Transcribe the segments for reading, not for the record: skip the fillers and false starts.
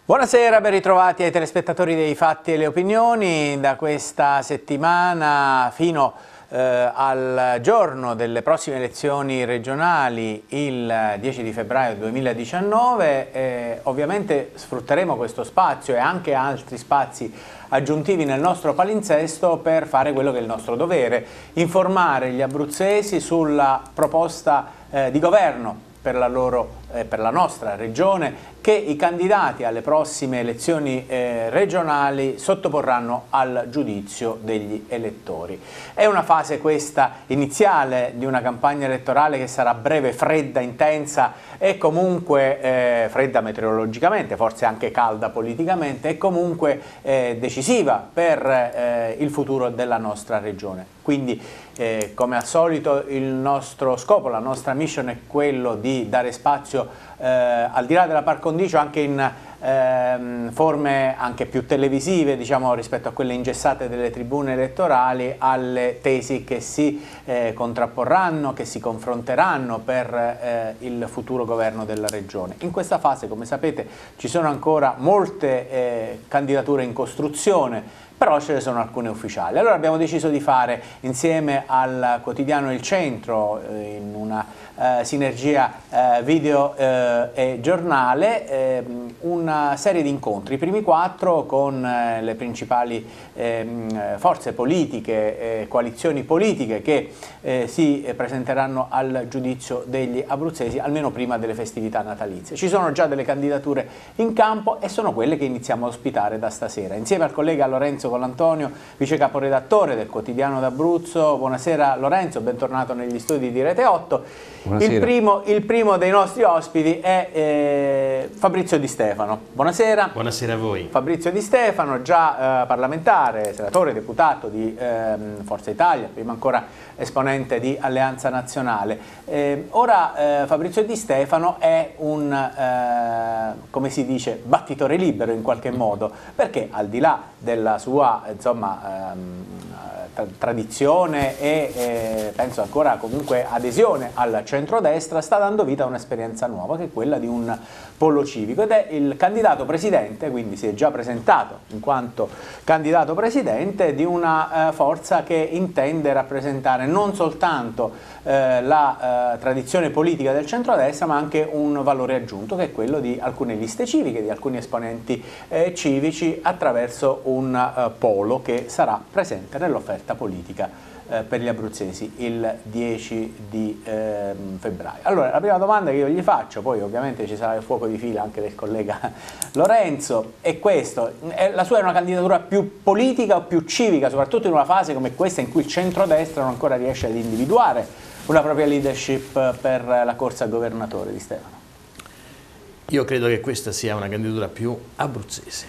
Buonasera, ben ritrovati ai telespettatori dei Fatti e le Opinioni. Da questa settimana fino al giorno delle prossime elezioni regionali, il 10 di febbraio 2019, ovviamente sfrutteremo questo spazio e anche altri spazi aggiuntivi nel nostro palinsesto per fare quello che è il nostro dovere: informare gli abruzzesi sulla proposta di governo per la nostra regione che i candidati alle prossime elezioni regionali sottoporranno al giudizio degli elettori. È una fase questa iniziale di una campagna elettorale che sarà breve, fredda, intensa e comunque fredda meteorologicamente, forse anche calda politicamente, e comunque decisiva per il futuro della nostra regione. Quindi come al solito il nostro scopo, la nostra mission è quello di dare spazio al di là della par condicio anche in forme anche più televisive, diciamo, rispetto a quelle ingessate delle tribune elettorali, alle tesi che si contrapporranno, che si confronteranno per il futuro governo della regione. In questa fase, come sapete, ci sono ancora molte candidature in costruzione, però ce ne sono alcune ufficiali. Allora abbiamo deciso di fare insieme al quotidiano Il Centro, in una sinergia video e giornale, una serie di incontri, i primi 4 con le principali forze politiche, coalizioni politiche che si presenteranno al giudizio degli abruzzesi almeno prima delle festività natalizie. Ci sono già delle candidature in campo e sono quelle che iniziamo a ospitare da stasera. Insieme al collega Lorenzo Collantonio, vice caporedattore del Quotidiano d'Abruzzo. Buonasera Lorenzo, bentornato negli studi di Rete 8. Il primo dei nostri ospiti è Fabrizio Di Stefano. Buonasera. Buonasera a voi. Fabrizio Di Stefano, già parlamentare, senatore, deputato di Forza Italia, prima ancora esponente di Alleanza Nazionale. Ora Fabrizio Di Stefano è un, come si dice, battitore libero in qualche modo, perché al di là della sua, insomma, tradizione e penso ancora comunque adesione al centrodestra, sta dando vita a un'esperienza nuova, che è quella di un polo civico, ed è il candidato presidente, quindi si è già presentato in quanto candidato presidente di una forza che intende rappresentare non soltanto la tradizione politica del centrodestra, ma anche un valore aggiunto, che è quello di alcune liste civiche, di alcuni esponenti civici, attraverso un polo che sarà presente nell'offerta politica per gli abruzzesi il 10 di febbraio. Allora, la prima domanda che io gli faccio, poi ovviamente ci sarà il fuoco di fila anche del collega Lorenzo, è questo: la sua è una candidatura più politica o più civica, soprattutto in una fase come questa in cui il centrodestra non ancora riesce ad individuare una propria leadership per la corsa a governatore? Di Stefano? Io credo che questa sia una candidatura più abruzzese,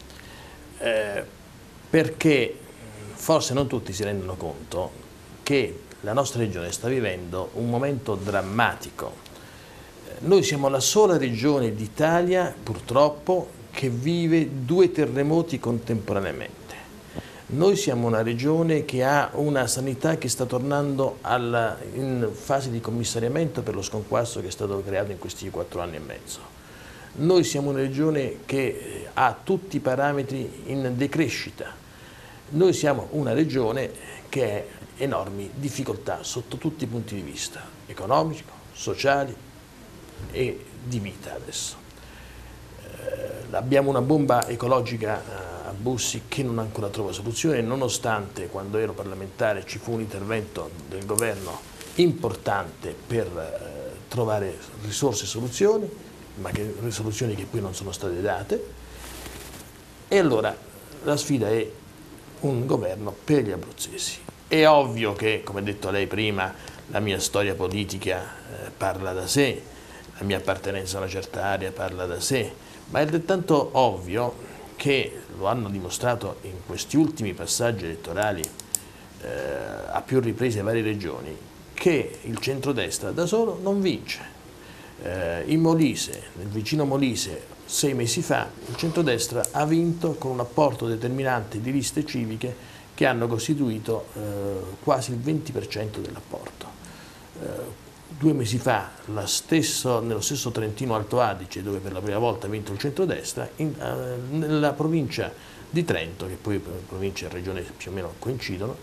perché forse non tutti si rendono conto che la nostra regione sta vivendo un momento drammatico. Noi siamo la sola regione d'Italia, purtroppo, che vive 2 terremoti contemporaneamente. Noi siamo una regione che ha una sanità che sta tornando in fase di commissariamento per lo sconquasso che è stato creato in questi 4 anni e mezzo. Noi siamo una regione che ha tutti i parametri in decrescita. Noi siamo una regione che ha enormi difficoltà sotto tutti i punti di vista, economico, sociali e di vita adesso. Abbiamo una bomba ecologica a Bussi che non ancora trova soluzione, nonostante quando ero parlamentare ci fu un intervento del governo importante per trovare risorse e soluzioni, ma soluzioni che poi non sono state date. E allora la sfida è un governo per gli abruzzesi. È ovvio che, come ha detto lei prima, la mia storia politica parla da sé, la mia appartenenza a una certa area parla da sé, ma è altrettanto ovvio che, lo hanno dimostrato in questi ultimi passaggi elettorali a più riprese varie regioni, che il centrodestra da solo non vince. In Molise, nel vicino Molise, 6 mesi fa, il centrodestra ha vinto con un apporto determinante di liste civiche che hanno costituito quasi il 20% dell'apporto. 2 mesi fa nello stesso Trentino Alto Adige, dove per la prima volta ha vinto il centrodestra, nella provincia di Trento, che poi provincia e regione più o meno coincidono,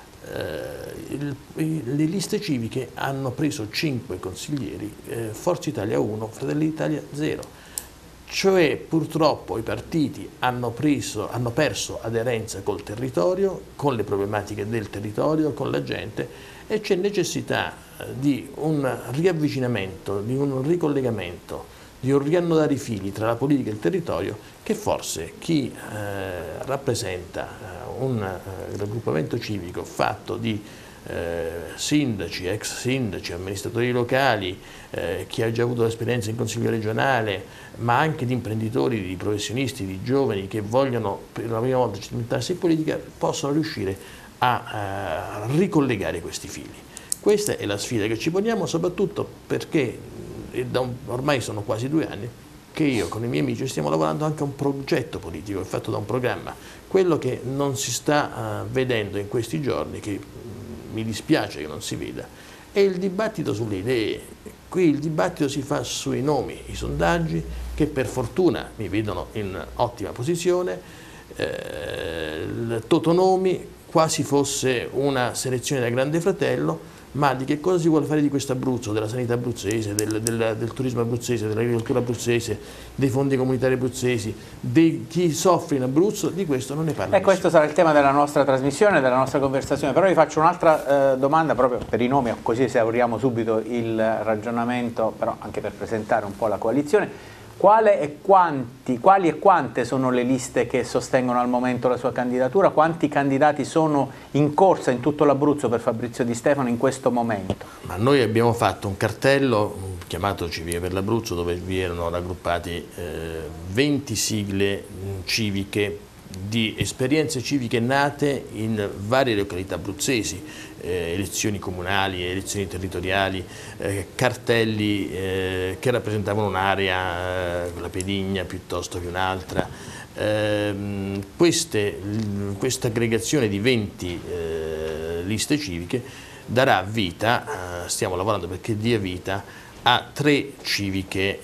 le liste civiche hanno preso 5 consiglieri, Forza Italia 1, Fratelli d'Italia 0. Cioè purtroppo i partiti hanno perso aderenza col territorio, con le problematiche del territorio, con la gente, e c'è necessità di un riavvicinamento, di un ricollegamento, di un riannodare i fili tra la politica e il territorio, che forse chi rappresenta un raggruppamento civico fatto di sindaci, ex sindaci, amministratori locali, chi ha già avuto l'esperienza in consiglio regionale, ma anche di imprenditori, di professionisti, di giovani che vogliono per la prima volta cimentarsi in politica, possono riuscire a ricollegare questi fili. Questa è la sfida che ci poniamo, soprattutto perché ormai sono quasi 2 anni che io con i miei amici stiamo lavorando anche a un progetto politico, fatto da un programma. Quello che non si sta vedendo in questi giorni, che mi dispiace che non si veda, è il dibattito sulle idee. Qui il dibattito si fa sui nomi, i sondaggi, che per fortuna mi vedono in ottima posizione, il Totonomi, quasi fosse una selezione da Grande Fratello, ma di che cosa si vuole fare di questo Abruzzo, della sanità abruzzese, del turismo abruzzese, dell'agricoltura abruzzese, dei fondi comunitari abruzzesi, di chi soffre in Abruzzo, di questo non ne parla. E questo sarà il tema della nostra trasmissione, della nostra conversazione, però vi faccio un'altra domanda proprio per i nomi, così esauriamo subito il ragionamento, però anche per presentare un po' la coalizione. Quali e quante sono le liste che sostengono al momento la sua candidatura? Quanti candidati sono in corsa in tutto l'Abruzzo per Fabrizio Di Stefano in questo momento? Ma noi abbiamo fatto un cartello chiamato Civiche per l'Abruzzo, dove vi erano raggruppati 20 sigle civiche di esperienze civiche nate in varie località abruzzesi, elezioni comunali, elezioni territoriali, cartelli che rappresentavano un'area, la Pedigna piuttosto che un'altra. Questa aggregazione di 20 liste civiche darà vita, stiamo lavorando perché dia vita, a 3 civiche,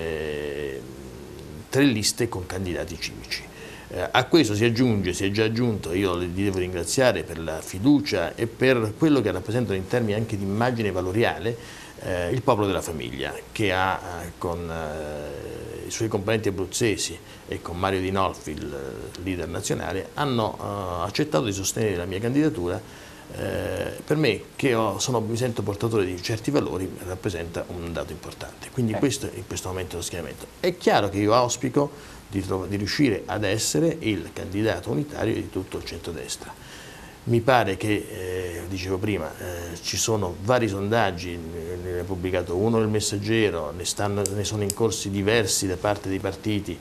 3 liste con candidati civici. A questo si è già aggiunto, io li devo ringraziare per la fiducia e per quello che rappresentano in termini anche di immagine valoriale, il Popolo della Famiglia, che ha con i suoi componenti abruzzesi e con Mario Di Nolfi, il leader nazionale, hanno accettato di sostenere la mia candidatura. Per me, che mi sento portatore di certi valori, rappresenta un dato importante. Quindi questo è in questo momento lo schieramento. È chiaro che io auspico di riuscire ad essere il candidato unitario di tutto il centrodestra. Mi pare che, dicevo prima, ci sono vari sondaggi, ne ha pubblicato uno Il Messaggero, ne sono in corsi diversi da parte dei partiti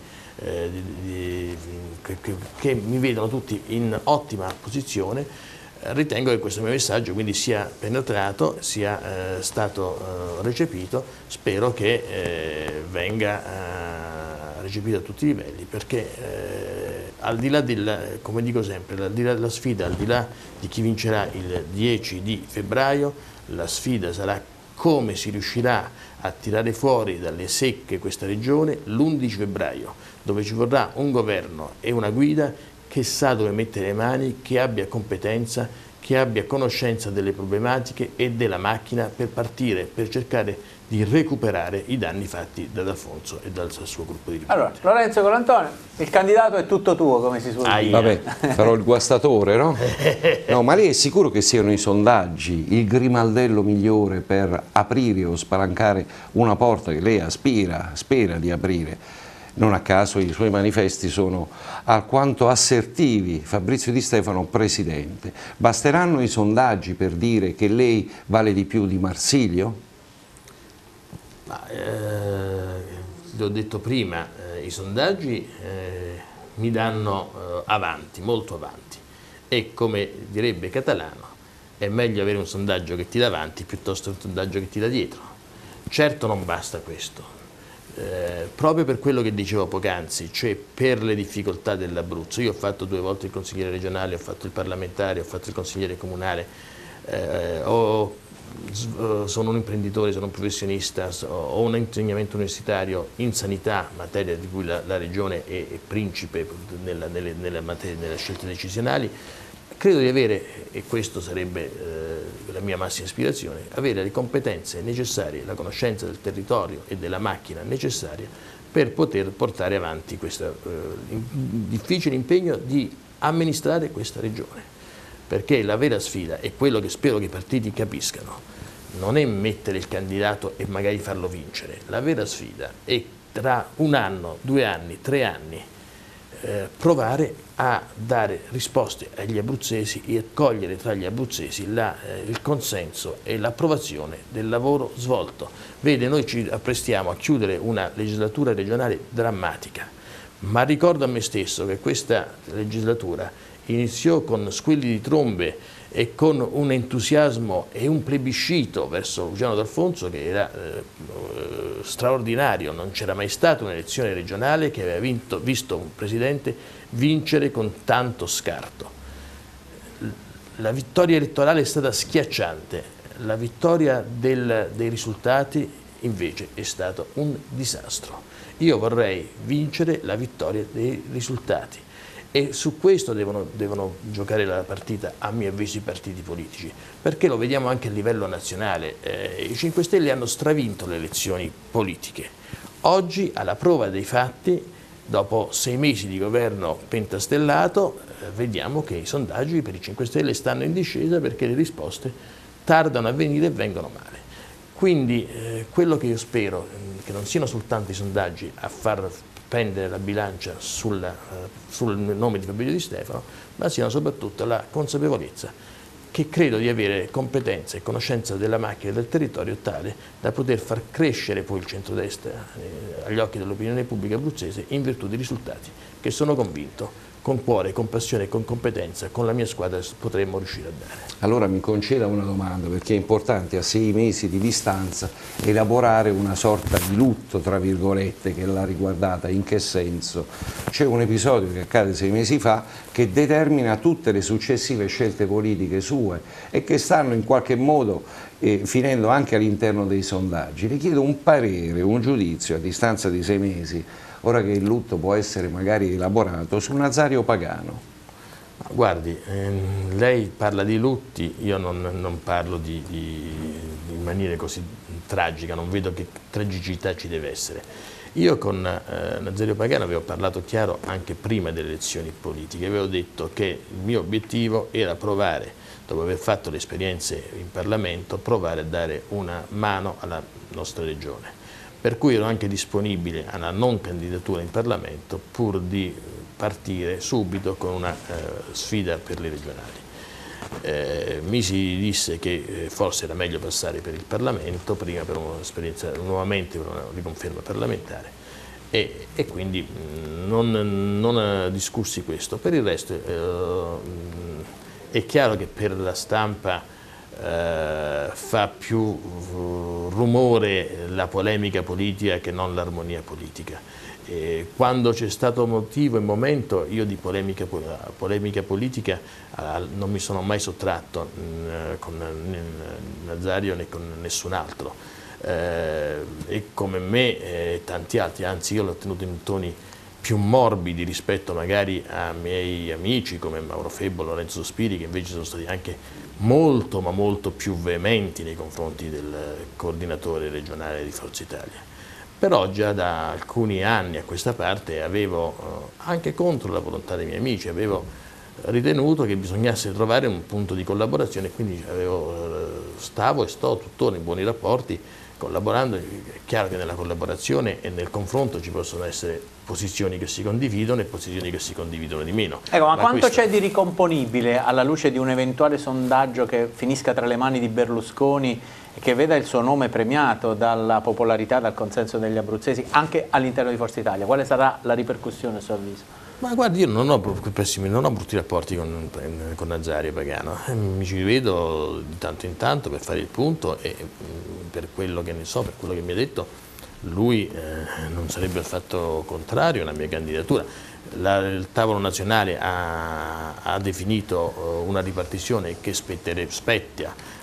che mi vedono tutti in ottima posizione. Ritengo che questo mio messaggio quindi sia penetrato, sia stato recepito, spero che venga recepito a tutti i livelli, perché al di là come dico sempre, al di là della sfida, al di là di chi vincerà il 10 di febbraio, la sfida sarà come si riuscirà a tirare fuori dalle secche questa regione l'11 febbraio, dove ci vorrà un governo e una guida che sa dove mettere le mani, che abbia competenza, che abbia conoscenza delle problematiche e della macchina per partire, per cercare di recuperare i danni fatti da D'Alfonso e dal suo gruppo di ricerca. Allora, Lorenzo Colantonio, il candidato è tutto tuo, come si suol dire. Vabbè, sarò il guastatore, no? No, ma lei è sicuro che siano i sondaggi il grimaldello migliore per aprire o spalancare una porta che lei spera di aprire? Non a caso i suoi manifesti sono alquanto assertivi. Fabrizio Di Stefano presidente. Basteranno i sondaggi per dire che lei vale di più di Marsilio? L'ho detto prima, i sondaggi mi danno avanti, molto avanti, e come direbbe Catalano è meglio avere un sondaggio che ti dà avanti piuttosto che un sondaggio che ti dà dietro. Certo non basta questo. Proprio per quello che dicevo poc'anzi, cioè per le difficoltà dell'Abruzzo. Io ho fatto 2 volte il consigliere regionale, ho fatto il parlamentare, ho fatto il consigliere comunale, ho sono un imprenditore, sono un professionista, ho un insegnamento universitario in sanità, materia di cui la Regione è principe nella scelte decisionali. Credo di avere, e questo sarebbe la mia massima ispirazione, avere le competenze necessarie, la conoscenza del territorio e della macchina necessaria per poter portare avanti questo difficile impegno di amministrare questa regione. Perché la vera sfida, e quello che spero che i partiti capiscano, non è mettere il candidato e magari farlo vincere. La vera sfida è tra 1 anno, 2 anni, 3 anni provare a dare risposte agli abruzzesi e a cogliere tra gli abruzzesi il consenso e l'approvazione del lavoro svolto. Vede, noi ci apprestiamo a chiudere una legislatura regionale drammatica, ma ricordo a me stesso che questa legislatura iniziò con squilli di trombe e con un entusiasmo e un plebiscito verso Luciano D'Alfonso che era straordinario. Non c'era mai stata un'elezione regionale che aveva visto un presidente vincere con tanto scarto. La vittoria elettorale è stata schiacciante, la vittoria dei risultati invece è stato un disastro. Io vorrei vincere la vittoria dei risultati. E su questo devono giocare la partita, a mio avviso, i partiti politici, perché lo vediamo anche a livello nazionale. I 5 Stelle hanno stravinto le elezioni politiche. Oggi, alla prova dei fatti, dopo 6 mesi di governo pentastellato, vediamo che i sondaggi per i 5 Stelle stanno in discesa perché le risposte tardano a venire e vengono male. Quindi quello che io spero, che non siano soltanto i sondaggi a far pendere la bilancia sul nome di Fabrizio Di Stefano, ma siano soprattutto la consapevolezza che credo di avere competenza e conoscenza della macchina e del territorio tale da poter far crescere poi il centrodestra agli occhi dell'opinione pubblica abruzzese in virtù di risultati che sono convinto con cuore, con passione e con competenza con la mia squadra potremmo riuscire a dare. Allora mi conceda una domanda, perché è importante a 6 mesi di distanza elaborare una sorta di lutto, tra virgolette, che l'ha riguardata. In che senso? C'è un episodio che accade 6 mesi fa che determina tutte le successive scelte politiche sue e che stanno in qualche modo finendo anche all'interno dei sondaggi. Le chiedo un parere, un giudizio a distanza di 6 mesi, ora che il lutto può essere magari elaborato, su Nazario Pagano. Guardi, lei parla di lutti, io non parlo in maniera così tragica, non vedo che tragicità ci deve essere. Io con Nazario Pagano avevo parlato chiaro anche prima delle elezioni politiche, avevo detto che il mio obiettivo era provare, dopo aver fatto le esperienze in Parlamento, provare a dare una mano alla nostra regione. Per cui ero anche disponibile alla non candidatura in Parlamento pur di partire subito con una sfida per le regionali. Mi si disse che forse era meglio passare per il Parlamento, prima per un'esperienza, nuovamente per una riconferma parlamentare e quindi non discussi questo. Per il resto è chiaro che per la stampa fa più rumore la polemica politica che non l'armonia politica. Quando c'è stato motivo e momento, io di polemica politica non mi sono mai sottratto con Nazario né con nessun altro. E come me tanti altri, anzi io l'ho tenuto in toni più morbidi rispetto magari a miei amici come Mauro Febbo, Lorenzo Sospiri, che invece sono stati anche molto ma molto più veementi nei confronti del coordinatore regionale di Forza Italia. Però già da alcuni anni a questa parte avevo, anche contro la volontà dei miei amici, avevo ritenuto che bisognasse trovare un punto di collaborazione e quindi stavo e sto tuttora in buoni rapporti collaborando. È chiaro che nella collaborazione e nel confronto ci possono essere posizioni che si condividono e posizioni che si condividono di meno. Ecco, ma quanto c'è di ricomponibile alla luce di un eventuale sondaggio che finisca tra le mani di Berlusconi e che veda il suo nome premiato dalla popolarità, dal consenso degli abruzzesi anche all'interno di Forza Italia? Quale sarà la ripercussione a suo avviso? Ma guardi, io non ho brutti rapporti con Nazario Pagano, mi ci vedo di tanto in tanto per fare il punto e per quello che ne so, per quello che mi ha detto, lui non sarebbe affatto contrario alla mia candidatura. Il tavolo nazionale ha definito una ripartizione che spetta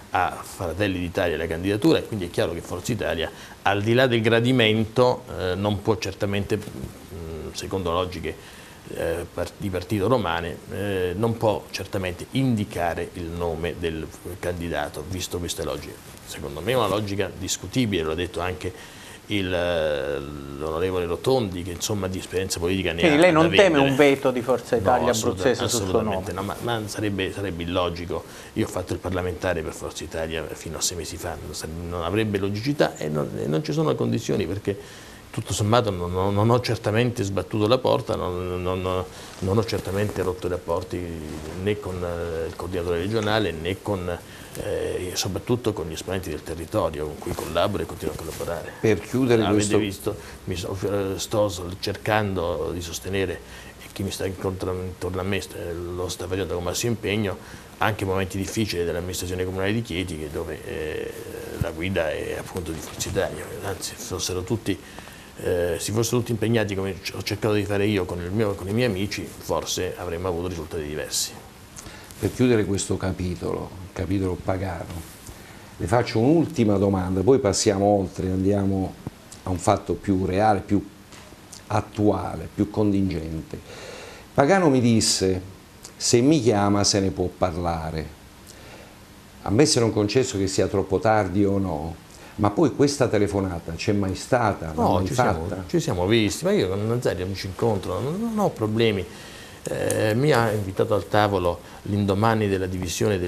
a Fratelli d'Italia la candidatura, e quindi è chiaro che Forza Italia, al di là del gradimento, non può certamente, secondo logiche di partito romane, non può certamente indicare il nome del candidato, visto queste logiche. Secondo me è una logica discutibile, l'ha detto anche l'onorevole Rotondi, che insomma di esperienza politica ne ha. Quindi lei non teme un veto di Forza Italia abruzzese sul suo nome? No, ma sarebbe illogico. Io ho fatto il parlamentare per Forza Italia fino a 6 mesi fa, non avrebbe logicità, e non ci sono le condizioni, perché tutto sommato non ho certamente sbattuto la porta, non ho certamente rotto i rapporti né con il coordinatore regionale né soprattutto con gli esponenti del territorio con cui collaboro e continuo a collaborare. Per chiudere Avete visto, sto cercando di sostenere, e chi mi sta intorno a me lo sta facendo con massimo impegno, anche momenti difficili dell'amministrazione comunale di Chieti, dove la guida è appunto di Forza Italia. Anzi, si fossero tutti impegnati come ho cercato di fare io con i miei amici, forse avremmo avuto risultati diversi. Per chiudere questo capitolo Pagano, le faccio un'ultima domanda, poi passiamo oltre, andiamo a un fatto più reale, più attuale, più contingente. Pagano mi disse: se mi chiama se ne può parlare. A me se non concesso che sia troppo tardi o no, ma poi questa telefonata c'è mai stata? No, ci siamo visti, ma io con Nazario mi ci incontro, non ho problemi. Mi ha invitato al tavolo l'indomani della divisione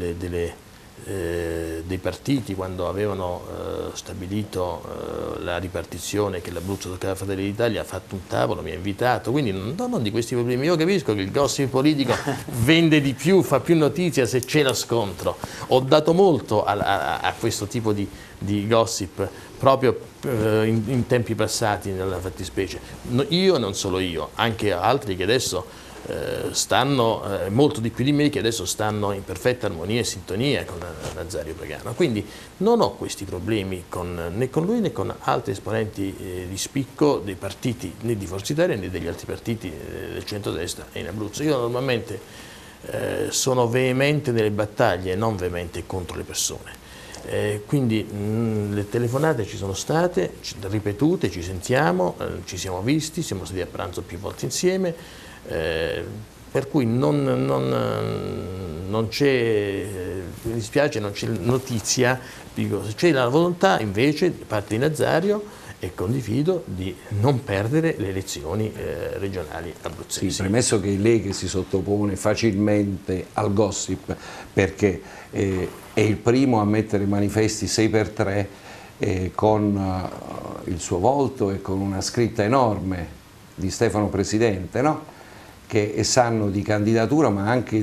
dei partiti, quando avevano stabilito la ripartizione, che l'Abruzzo toccava a Fratelli d'Italia, ha fatto un tavolo, mi ha invitato, quindi non di questi problemi. Io capisco che il gossip politico vende di più, fa più notizia se c'è lo scontro. Ho dato molto a questo tipo di gossip proprio in tempi passati nella fattispecie. Io, non solo io, anche altri che adesso stanno, molto di più di me, che adesso stanno in perfetta armonia e sintonia con Nazario Pagano. Quindi non ho questi problemi né con lui né con altri esponenti di spicco dei partiti, né di Forza Italia né degli altri partiti del centrodestra e in Abruzzo. Io normalmente sono veemente nelle battaglie, non veemente contro le persone. Quindi le telefonate ci sono state, ripetute, ci sentiamo, ci siamo visti, siamo stati a pranzo più volte insieme, per cui non c'è, mi dispiace, non c'è notizia, dico, se c'è la volontà invece da parte di Nazario, e condivido, di non perdere le elezioni regionali abruzzesi. Sì, premesso che è lei che si sottopone facilmente al gossip, perché è il primo a mettere manifesti 6x3 con il suo volto e con una scritta enorme di Stefano Presidente, no? Che sanno di candidatura, ma anche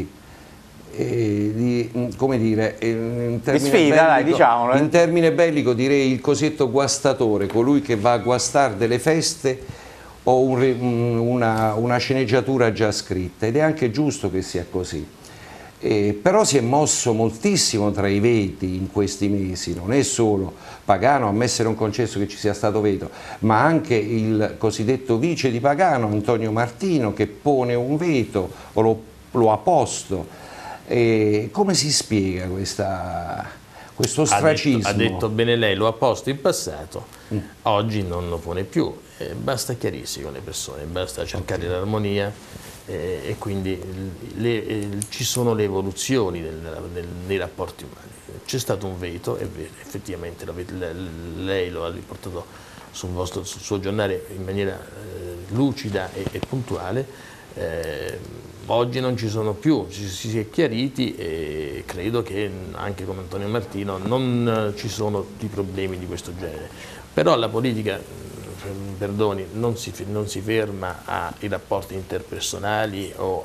come dire, in termine bellico direi il cosiddetto guastatore, colui che va a guastare delle feste o una sceneggiatura già scritta, ed è anche giusto che sia così. Però si è mosso moltissimo tra i veti in questi mesi, non è solo Pagano, a me se non concesso che ci sia stato veto, ma anche il cosiddetto vice di Pagano, Antonio Martino, che pone un veto o lo ha posto. Come si spiega questo ostracismo? Ha detto bene lei, lo ha posto in passato, oggi non lo pone più, basta chiarirsi con le persone, basta cercare l'armonia. E quindi ci sono le evoluzioni nei rapporti umani. C'è stato un veto, è vero, effettivamente lei lo ha riportato sul suo giornale in maniera lucida e puntuale. Oggi non ci sono più, si è chiariti, e credo che anche con Antonio Martino non ci sono di problemi di questo genere. Però la politica, perdoni, non si ferma ai rapporti interpersonali o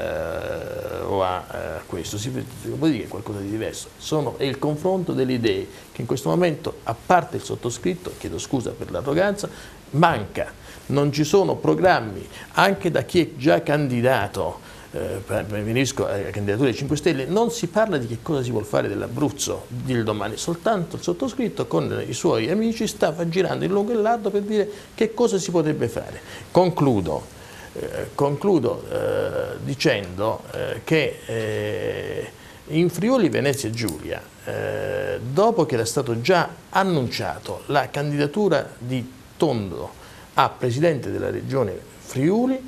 a questo, la politica è qualcosa di diverso, è il confronto delle idee che in questo momento, a parte il sottoscritto, chiedo scusa per l'arroganza, manca, non ci sono programmi, anche da chi è già candidato. Riferisco alla candidatura dei 5 Stelle, non si parla di che cosa si vuol fare dell'Abruzzo il domani, soltanto il sottoscritto con i suoi amici stava girando in lungo e in largo per dire che cosa si potrebbe fare. Concludo dicendo che In Friuli Venezia Giulia, dopo che era stato già annunciato la candidatura di Tondo a Presidente della Regione Friuli,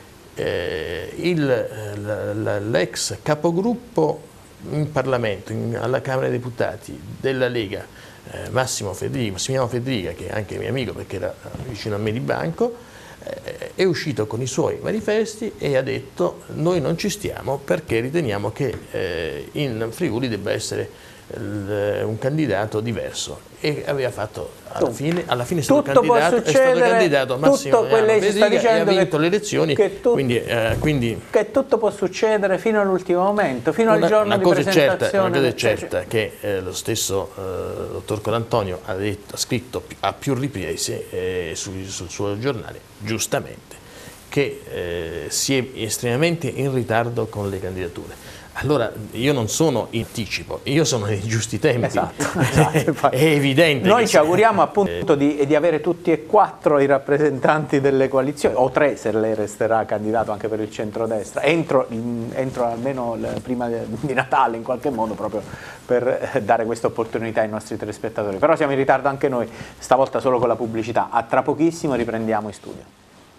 l'ex capogruppo in Parlamento, alla Camera dei Deputati della Lega, Massimiliano Federica, che è anche mio amico perché era vicino a me di banco, è uscito con i suoi manifesti e ha detto: noi non ci stiamo perché riteniamo che in Friuli debba essere un candidato diverso, e aveva fatto alla fine è stato candidato Massimiliano Federica e ha vinto le elezioni, quindi che tutto può succedere fino all'ultimo momento, fino al giorno di presentazione. Una cosa è certa, che lo stesso dottor Colantonio ha scritto a più riprese sul suo giornale, giustamente, che si è estremamente in ritardo con le candidature. Allora, io non sono in anticipo, io sono nei giusti tempi, esatto. È evidente. Noi ci auguriamo appunto di avere tutti e 4 i rappresentanti delle coalizioni, o 3 se lei resterà candidato anche per il centrodestra, entro almeno prima di Natale in qualche modo, proprio per dare questa opportunità ai nostri telespettatori. Però siamo in ritardo anche noi, stavolta solo con la pubblicità. A tra pochissimo riprendiamo in studio.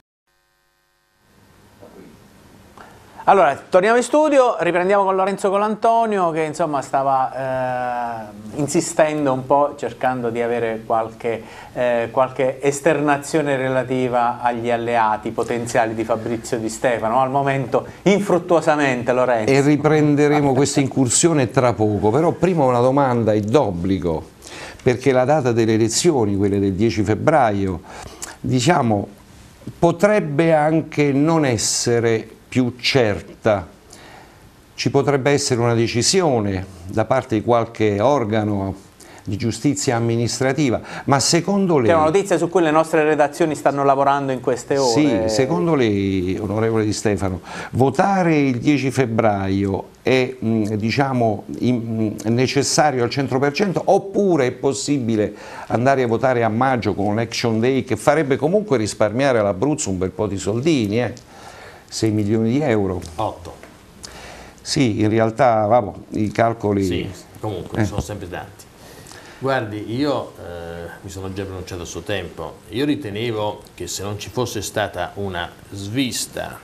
Allora, torniamo in studio, riprendiamo con Lorenzo Colantonio, che insomma stava insistendo un po', cercando di avere qualche esternazione relativa agli alleati potenziali di Fabrizio Di Stefano, al momento infruttuosamente, Lorenzo. E riprenderemo questa incursione tra poco, però prima una domanda è d'obbligo, perché la data delle elezioni, quelle del 10 febbraio, diciamo, potrebbe anche non essere più certa. Ci potrebbe essere una decisione da parte di qualche organo di giustizia amministrativa, ma secondo lei... È una notizia su cui le nostre redazioni stanno lavorando in queste ore. Sì, secondo lei, onorevole Di Stefano, votare il 10 febbraio è diciamo, necessario al 100%, oppure è possibile andare a votare a maggio con un Action Day che farebbe comunque risparmiare all'Abruzzo un bel po' di soldini, 6 milioni di euro. 8. Sì, in realtà, vabbè, i calcoli... Sì, comunque sono sempre tanti. Guardi, io mi sono già pronunciato a suo tempo, io ritenevo che se non ci fosse stata una svista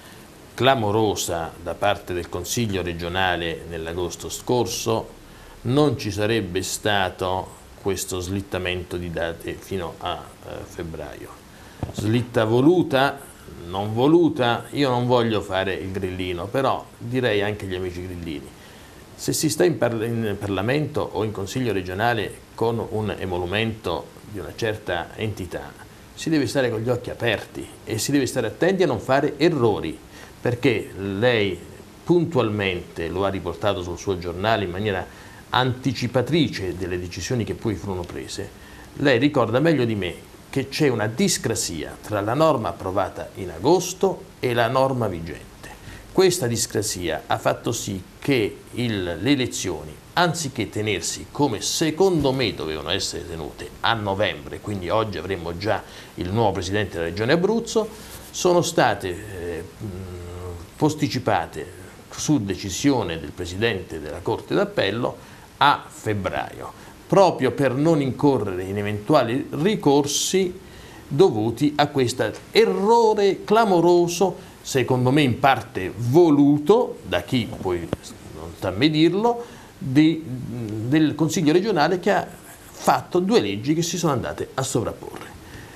clamorosa da parte del Consiglio regionale nell'agosto scorso, non ci sarebbe stato questo slittamento di date fino a febbraio. Slitta voluta, non voluta, io non voglio fare il grillino, però direi anche agli amici grillini: se si sta in Parlamento o in Consiglio regionale con un emolumento di una certa entità, si deve stare con gli occhi aperti e si deve stare attenti a non fare errori, perché lei puntualmente lo ha riportato sul suo giornale in maniera anticipatrice delle decisioni che poi furono prese. Lei ricorda meglio di me che c'è una discrasia tra la norma approvata in agosto e la norma vigente. Questa discrasia ha fatto sì che le elezioni, anziché tenersi come secondo me dovevano essere tenute a novembre, quindi oggi avremmo già il nuovo Presidente della Regione Abruzzo, sono state posticipate su decisione del Presidente della Corte d'Appello a febbraio, proprio per non incorrere in eventuali ricorsi dovuti a questo errore clamoroso, secondo me in parte voluto, da chi poi non sta a me dirlo, del Consiglio regionale, che ha fatto 2 leggi che si sono andate a sovrapporre.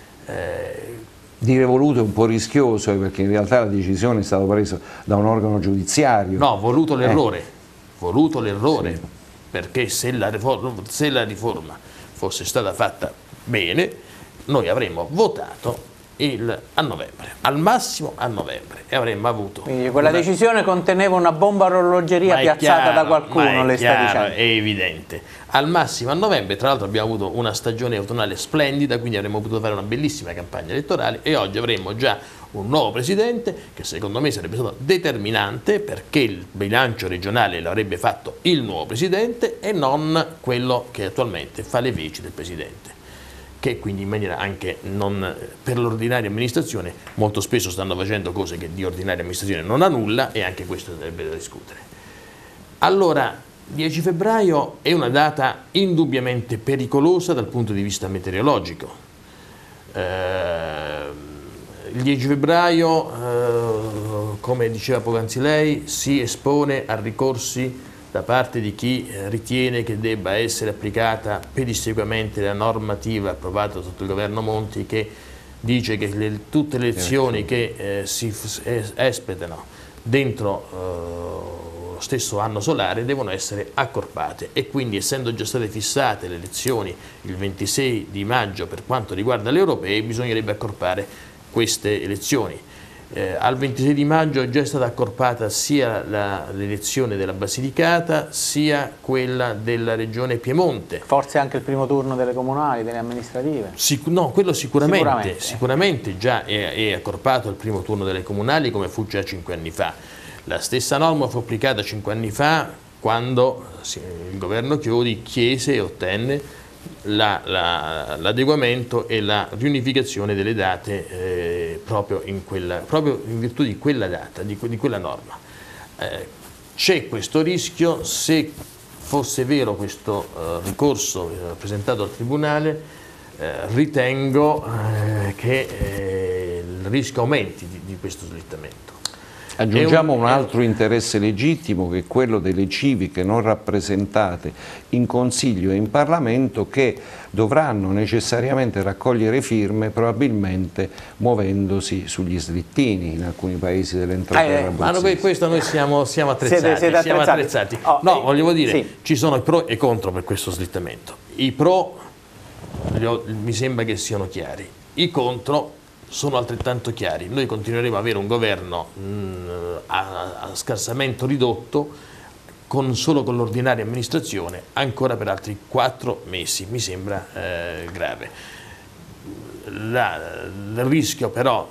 Dire voluto è un po' rischioso, perché in realtà la decisione è stata presa da un organo giudiziario. No, voluto l'errore, sì. Perché se la riforma fosse stata fatta bene, noi avremmo votato a novembre, al massimo a novembre, e avremmo avuto... Quindi quella decisione conteneva una bomba a orologeria piazzata da qualcuno, lei sta dicendo. È evidente. Al massimo a novembre, tra l'altro abbiamo avuto una stagione autunnale splendida, quindi avremmo potuto fare una bellissima campagna elettorale, e oggi avremmo già un nuovo Presidente che secondo me sarebbe stato determinante, perché il bilancio regionale l'avrebbe fatto il nuovo Presidente e non quello che attualmente fa le veci del Presidente, che quindi in maniera anche non per l'ordinaria amministrazione molto spesso stanno facendo cose che di ordinaria amministrazione non ha nulla, e anche questo sarebbe da discutere. Allora, 10 febbraio è una data indubbiamente pericolosa dal punto di vista meteorologico. Il 10 febbraio, come diceva poc'anzi lei, si espone a ricorsi da parte di chi ritiene che debba essere applicata pedissequamente la normativa approvata sotto il governo Monti, che dice che tutte le elezioni che si espletano dentro lo stesso anno solare devono essere accorpate, e quindi, essendo già state fissate le elezioni il 26 di maggio per quanto riguarda le europee, bisognerebbe accorpare queste elezioni. Al 26 di maggio è già stata accorpata sia l'elezione della Basilicata sia quella della regione Piemonte. Forse anche il primo turno delle comunali, delle amministrative? No, quello sicuramente già è accorpato il primo turno delle comunali, come fu già 5 anni fa. La stessa norma fu applicata 5 anni fa, quando il governo Chiodi chiese e ottenne l'adeguamento e la riunificazione delle date proprio in virtù di quella data, di quella norma. C'è questo rischio, se fosse vero questo ricorso presentato al Tribunale, ritengo che il rischio aumenti di questo slittamento. Aggiungiamo un altro interesse legittimo, che è quello delle civiche non rappresentate in Consiglio e in Parlamento, che dovranno necessariamente raccogliere firme, probabilmente muovendosi sugli slittini in alcuni paesi dell'entroterra abruzzese. Questo noi siamo attrezzati. Siamo attrezzati. No, volevo dire, sì, ci sono i pro e i contro per questo slittamento. I pro mi sembra che siano chiari, i contro sono altrettanto chiari. Noi continueremo ad avere un governo a scarsamento ridotto, solo con l'ordinaria amministrazione, ancora per altri 4 mesi. Mi sembra grave. Il rischio però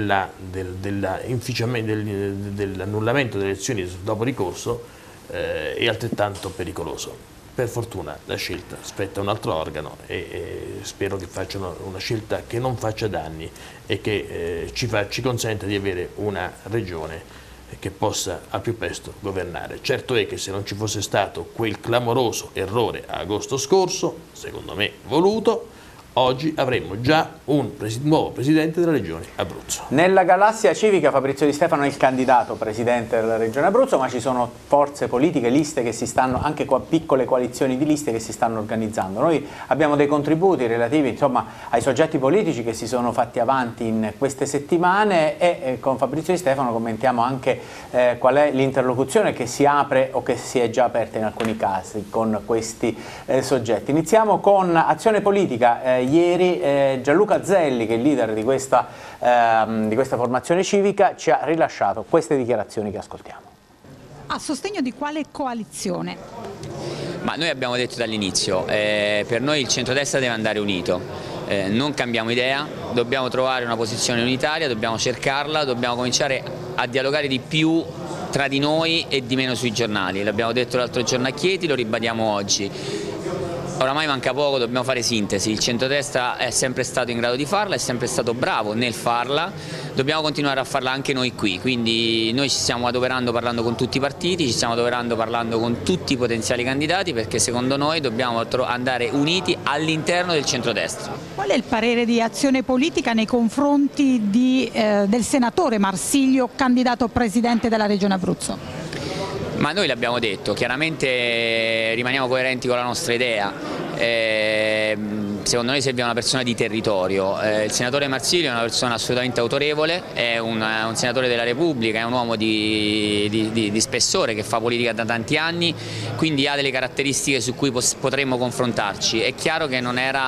dell'annullamento delle elezioni dopo ricorso è altrettanto pericoloso. Per fortuna la scelta spetta a un altro organo e spero che facciano una scelta che non faccia danni e che ci consenta di avere una regione che possa al più presto governare. Certo è che se non ci fosse stato quel clamoroso errore a agosto scorso, secondo me voluto, oggi avremmo già un nuovo presidente della regione Abruzzo. Nella galassia civica Fabrizio Di Stefano è il candidato presidente della regione Abruzzo, ma ci sono forze politiche, liste che si stanno, anche piccole coalizioni di liste che si stanno organizzando. Noi abbiamo dei contributi relativi, insomma, ai soggetti politici che si sono fatti avanti in queste settimane, e con Fabrizio Di Stefano commentiamo anche qual è l'interlocuzione che si apre o che si è già aperta in alcuni casi con questi soggetti. Iniziamo con Azione Politica. Ieri Gianluca Zelli, che è il leader di questa formazione civica, ci ha rilasciato queste dichiarazioni che ascoltiamo. A sostegno di quale coalizione? Ma noi abbiamo detto dall'inizio, per noi il centrodestra deve andare unito, non cambiamo idea, dobbiamo trovare una posizione unitaria, dobbiamo cercarla, dobbiamo cominciare a dialogare di più tra di noi e di meno sui giornali. L'abbiamo detto l'altro giorno a Chieti, lo ribadiamo oggi. Oramai manca poco, dobbiamo fare sintesi, il centrodestra è sempre stato in grado di farla, è sempre stato bravo nel farla, dobbiamo continuare a farla anche noi qui, quindi noi ci stiamo adoperando parlando con tutti i partiti, ci stiamo adoperando parlando con tutti i potenziali candidati, perché secondo noi dobbiamo andare uniti all'interno del centrodestra. Qual è il parere di Azione Politica nei confronti del senatore Marsilio, candidato presidente della regione Abruzzo? Ma noi l'abbiamo detto, chiaramente rimaniamo coerenti con la nostra idea, secondo noi serve una persona di territorio, il senatore Marsilio è una persona assolutamente autorevole, è un senatore della Repubblica, è un uomo di spessore che fa politica da tanti anni, quindi ha delle caratteristiche su cui potremmo confrontarci. È chiaro che non era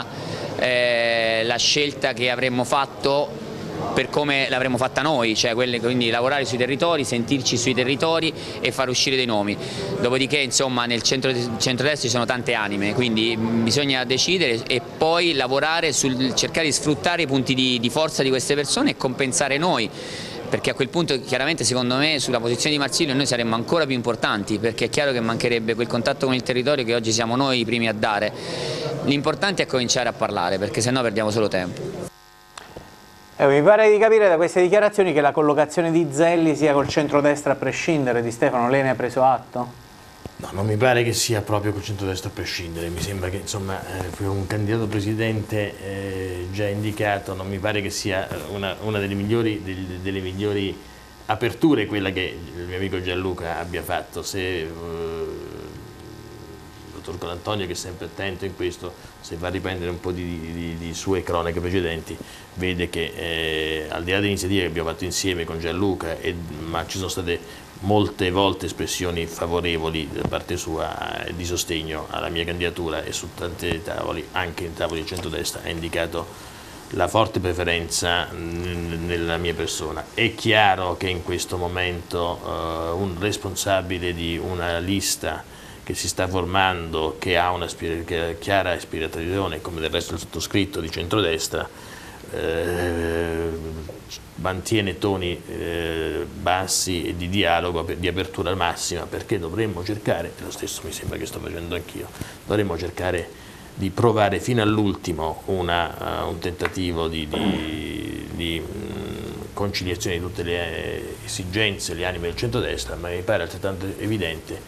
la scelta che avremmo fatto per come l'avremmo fatta noi, cioè quindi lavorare sui territori, sentirci sui territori e far uscire dei nomi. Dopodiché, insomma, nel centrodestra ci sono tante anime, quindi bisogna decidere e poi lavorare sul cercare di sfruttare i punti di forza di queste persone e compensare noi, perché a quel punto chiaramente secondo me sulla posizione di Marsilio noi saremmo ancora più importanti, perché è chiaro che mancherebbe quel contatto con il territorio che oggi siamo noi i primi a dare. L'importante è cominciare a parlare, perché sennò perdiamo solo tempo. Mi pare di capire da queste dichiarazioni che la collocazione di Zelli sia col centrodestra a prescindere. Di Stefano, lei ne ha preso atto? No, non mi pare che sia proprio col centrodestra a prescindere, mi sembra che insomma per un candidato presidente già indicato non mi pare che sia una delle migliori aperture quella che il mio amico Gianluca abbia fatto. Se il dottor Colantonio, che è sempre attento in questo, se va a riprendere un po' di sue cronache precedenti, vede che al di là delle iniziative che abbiamo fatto insieme con Gianluca, ma ci sono state molte volte espressioni favorevoli da parte sua di sostegno alla mia candidatura, e su tanti tavoli, anche in tavoli di centrodestra, ha indicato la forte preferenza nella mia persona. È chiaro che in questo momento un responsabile di una lista che si sta formando, che ha una chiara ispirazione, come del resto il sottoscritto, di centrodestra, mantiene toni bassi e di dialogo, di apertura massima, perché dovremmo cercare, e lo stesso mi sembra che sto facendo anch'io, dovremmo cercare di provare fino all'ultimo un tentativo di conciliazione di tutte le esigenze, le anime del centrodestra, ma mi pare altrettanto evidente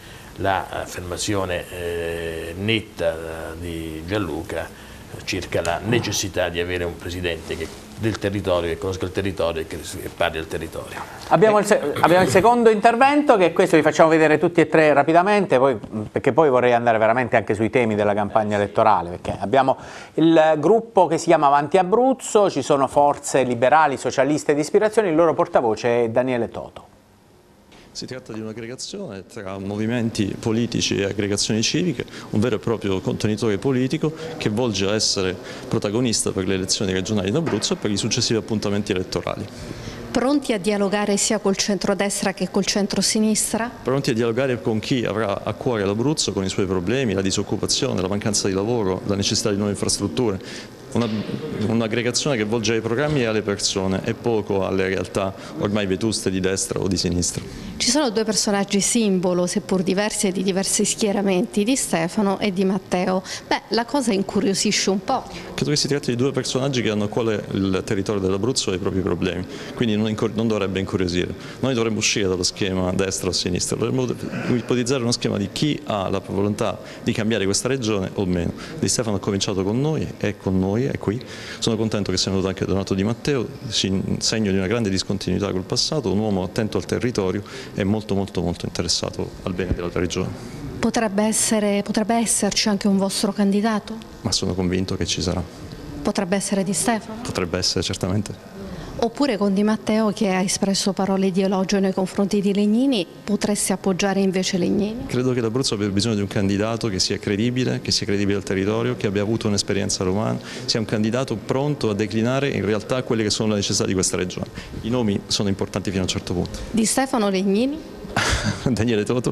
l'affermazione netta di Gianluca circa la necessità di avere un presidente del territorio, che conosca il territorio e che parli al territorio. Abbiamo il secondo intervento, che questo vi facciamo vedere tutti e tre rapidamente, perché poi vorrei andare veramente anche sui temi della campagna elettorale, perché abbiamo il gruppo che si chiama Avanti Abruzzo, ci sono forze liberali, socialiste di ispirazione, il loro portavoce è Daniele Toto. Si tratta di un'aggregazione tra movimenti politici e aggregazioni civiche, un vero e proprio contenitore politico che volge a essere protagonista per le elezioni regionali in Abruzzo e per i successivi appuntamenti elettorali. Pronti a dialogare sia col centrodestra che col centrosinistra? Pronti a dialogare con chi avrà a cuore l'Abruzzo, con i suoi problemi, la disoccupazione, la mancanza di lavoro, la necessità di nuove infrastrutture. Un'aggregazione che volge ai programmi e alle persone e poco alle realtà ormai vetuste di destra o di sinistra. Ci sono due personaggi simbolo, seppur diversi e di diversi schieramenti, di Stefano e di Matteo. Beh, la cosa incuriosisce un po'. Credo che si tratti di due personaggi che hanno a cuore il territorio dell'Abruzzo e i propri problemi, quindi non dovrebbe incuriosire. Noi dovremmo uscire dallo schema destra o sinistra, dovremmo ipotizzare uno schema di chi ha la volontà di cambiare questa regione o meno. Di Stefano ha cominciato con noi, è con noi, è qui. Sono contento che sia venuto anche Donato Di Matteo, segno di una grande discontinuità col passato, un uomo attento al territorio e molto interessato al bene della regione. Potrebbe esserci anche un vostro candidato? Ma sono convinto che ci sarà. Potrebbe essere Di Stefano? Potrebbe essere, certamente. Oppure con Di Matteo, che ha espresso parole di elogio nei confronti di Legnini, potresti appoggiare invece Legnini? Credo che l'Abruzzo abbia bisogno di un candidato che sia credibile al territorio, che abbia avuto un'esperienza romana, sia un candidato pronto a declinare in realtà quelle che sono le necessità di questa regione. I nomi sono importanti fino a un certo punto. Di Stefano, Legnini? Daniele Toto.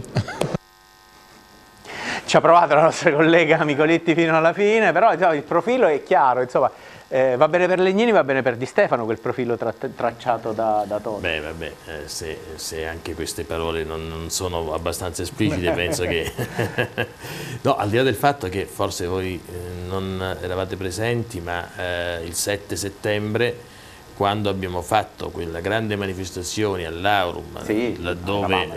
Ci ha provato la nostra collega Micoletti fino alla fine, però insomma, il profilo è chiaro, insomma, va bene per Legnini, va bene per Di Stefano quel profilo tracciato da Toto. Beh, vabbè, se anche queste parole non sono abbastanza esplicite, penso che... No, al di là del fatto che forse voi non eravate presenti, ma il 7 settembre, quando abbiamo fatto quella grande manifestazione all'Aurum, sì, laddove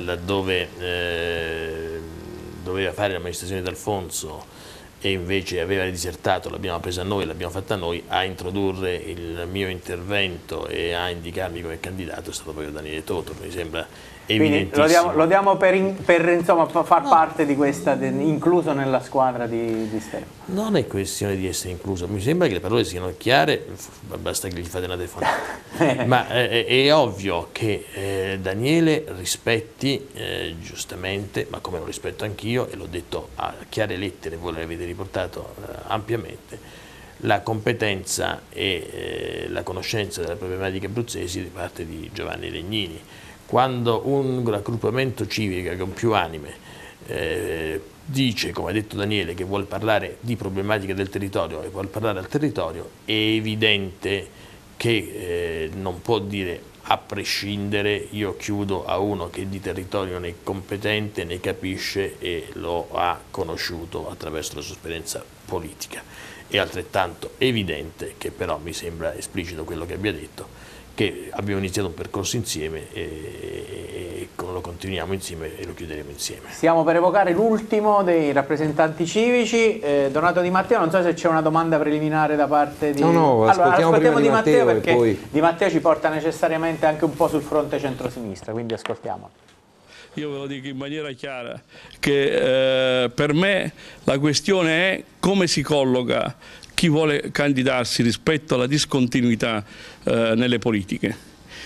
doveva fare la manifestazione d'Alfonso e invece aveva disertato, l'abbiamo presa noi, l'abbiamo fatta noi, a introdurre il mio intervento e a indicarmi come candidato è stato proprio Daniele Toto, mi sembra evidentissimo. Quindi lo diamo per insomma, far parte di questa, incluso nella squadra di Stefano. Non è questione di essere incluso, mi sembra che le parole siano chiare, basta che gli fate una telefonata. Ma è ovvio che Daniele rispetti giustamente, ma come lo rispetto anch'io, e l'ho detto a chiare lettere, voi l'avete riportato ampiamente, la competenza e la conoscenza delle problematiche abruzzesi di parte di Giovanni Legnini. Quando un raggruppamento civico con più anime dice, come ha detto Daniele, che vuole parlare di problematiche del territorio e vuole parlare al territorio, è evidente che non può dire a prescindere io chiudo a uno che di territorio ne è competente, ne capisce e lo ha conosciuto attraverso la sua esperienza politica. È altrettanto evidente, che però mi sembra esplicito quello che abbia detto, che abbiamo iniziato un percorso insieme e lo continuiamo insieme e lo chiuderemo insieme. Stiamo per evocare l'ultimo dei rappresentanti civici, Donato Di Matteo. Non so se c'è una domanda preliminare da parte di... No, ascoltiamo Di Matteo perché poi... Di Matteo ci porta necessariamente anche un po' sul fronte centrosinistra, quindi ascoltiamolo. Io ve lo dico in maniera chiara che per me la questione è come si colloca chi vuole candidarsi rispetto alla discontinuità nelle politiche.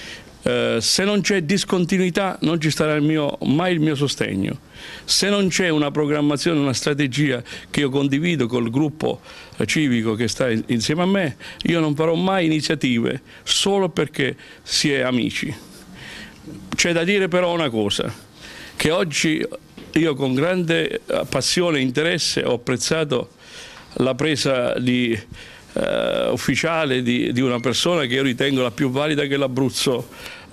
Se non c'è discontinuità non ci sarà mai il mio sostegno. Se non c'è una programmazione, una strategia che io condivido col gruppo civico che sta insieme a me, io non farò mai iniziative solo perché si è amici. C'è da dire però una cosa, che oggi io con grande passione e interesse ho apprezzato la presa ufficiale di una persona che io ritengo la più valida che l'Abruzzo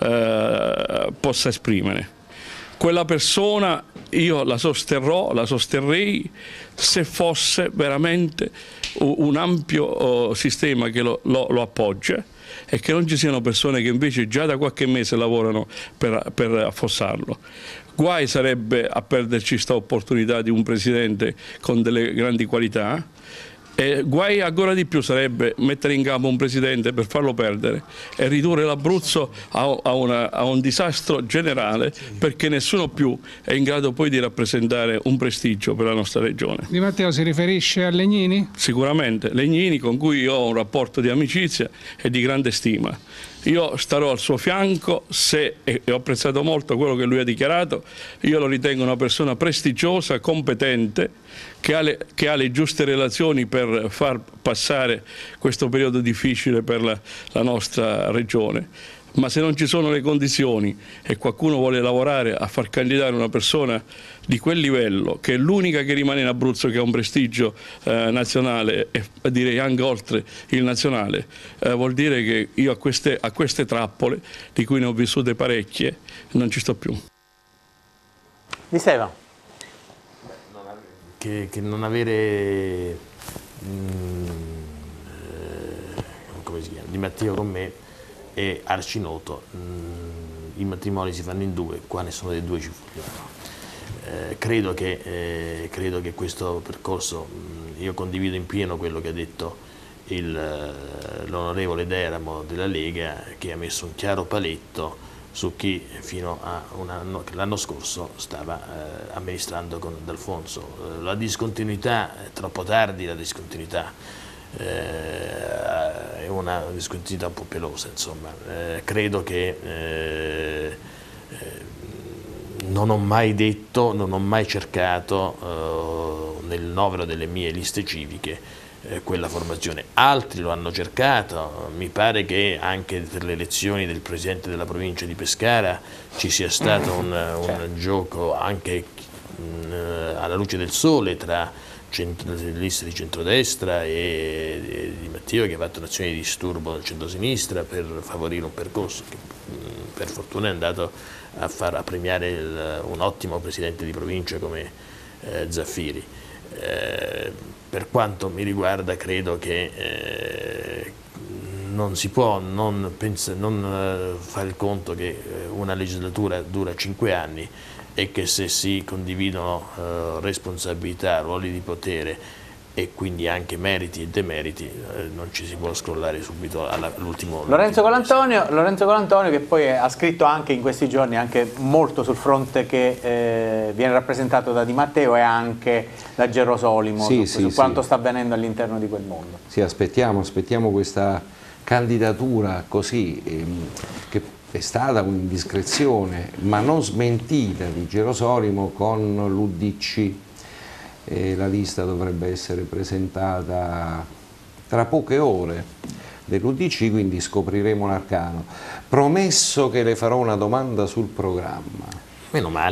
possa esprimere. Quella persona io la sosterrei se fosse veramente un ampio sistema che lo appoggia e che non ci siano persone che invece già da qualche mese lavorano per affossarlo. Guai sarebbe a perderci questa opportunità di un presidente con delle grandi qualità. E guai ancora di più sarebbe mettere in campo un presidente per farlo perdere e ridurre l'Abruzzo a un disastro generale, perché nessuno più è in grado poi di rappresentare un prestigio per la nostra regione. Di Matteo si riferisce a Legnini? Sicuramente, Legnini, con cui io ho un rapporto di amicizia e di grande stima. Io starò al suo fianco e ho apprezzato molto quello che lui ha dichiarato. Io lo ritengo una persona prestigiosa, competente, che ha le giuste relazioni per far passare questo periodo difficile per la nostra regione. Ma se non ci sono le condizioni e qualcuno vuole lavorare a far candidare una persona di quel livello, che è l'unica che rimane in Abruzzo, che ha un prestigio nazionale e direi anche oltre il nazionale, vuol dire che io a queste trappole, di cui ne ho vissute parecchie, non ci sto più. Di Stefano. Che non avere come si chiama, Di Matteo con me è arcinoto. I matrimoni si fanno in due, qua nessuno dei due ci fu. Credo che questo percorso, io condivido in pieno quello che ha detto l'onorevole Deramo della Lega, che ha messo un chiaro paletto su chi fino a l'anno scorso stava amministrando con D'Alfonso. La discontinuità, è troppo tardi la discontinuità, è una discontinuità un po' pelosa, insomma. Credo che non ho mai detto, non ho mai cercato nel novero delle mie liste civiche quella formazione. Altri lo hanno cercato, mi pare che anche per le elezioni del presidente della provincia di Pescara ci sia stato un gioco anche alla luce del sole tra le liste di centrodestra e Di Matteo, che ha fatto un'azione di disturbo nel centrosinistra per favorire un percorso che per fortuna è andato a premiare un ottimo presidente di provincia come Zaffiri. Per quanto mi riguarda credo che non si può non fare il conto che una legislatura dura 5 anni e che se si condividono responsabilità, ruoli di potere e quindi anche meriti e demeriti, non ci si può scrollare subito all'ultimo. Lorenzo Colantonio, che poi ha scritto anche in questi giorni anche molto sul fronte che viene rappresentato da Di Matteo e anche da Gerosolimo, su quanto sta avvenendo all'interno di quel mondo. Sì, aspettiamo questa candidatura così, che è stata un'indiscrezione ma non smentita di Gerosolimo con l'UDC. La lista dovrebbe essere presentata tra poche ore dell'UDC, quindi scopriremo l'arcano. Promesso che le farò una domanda sul programma. Meno male.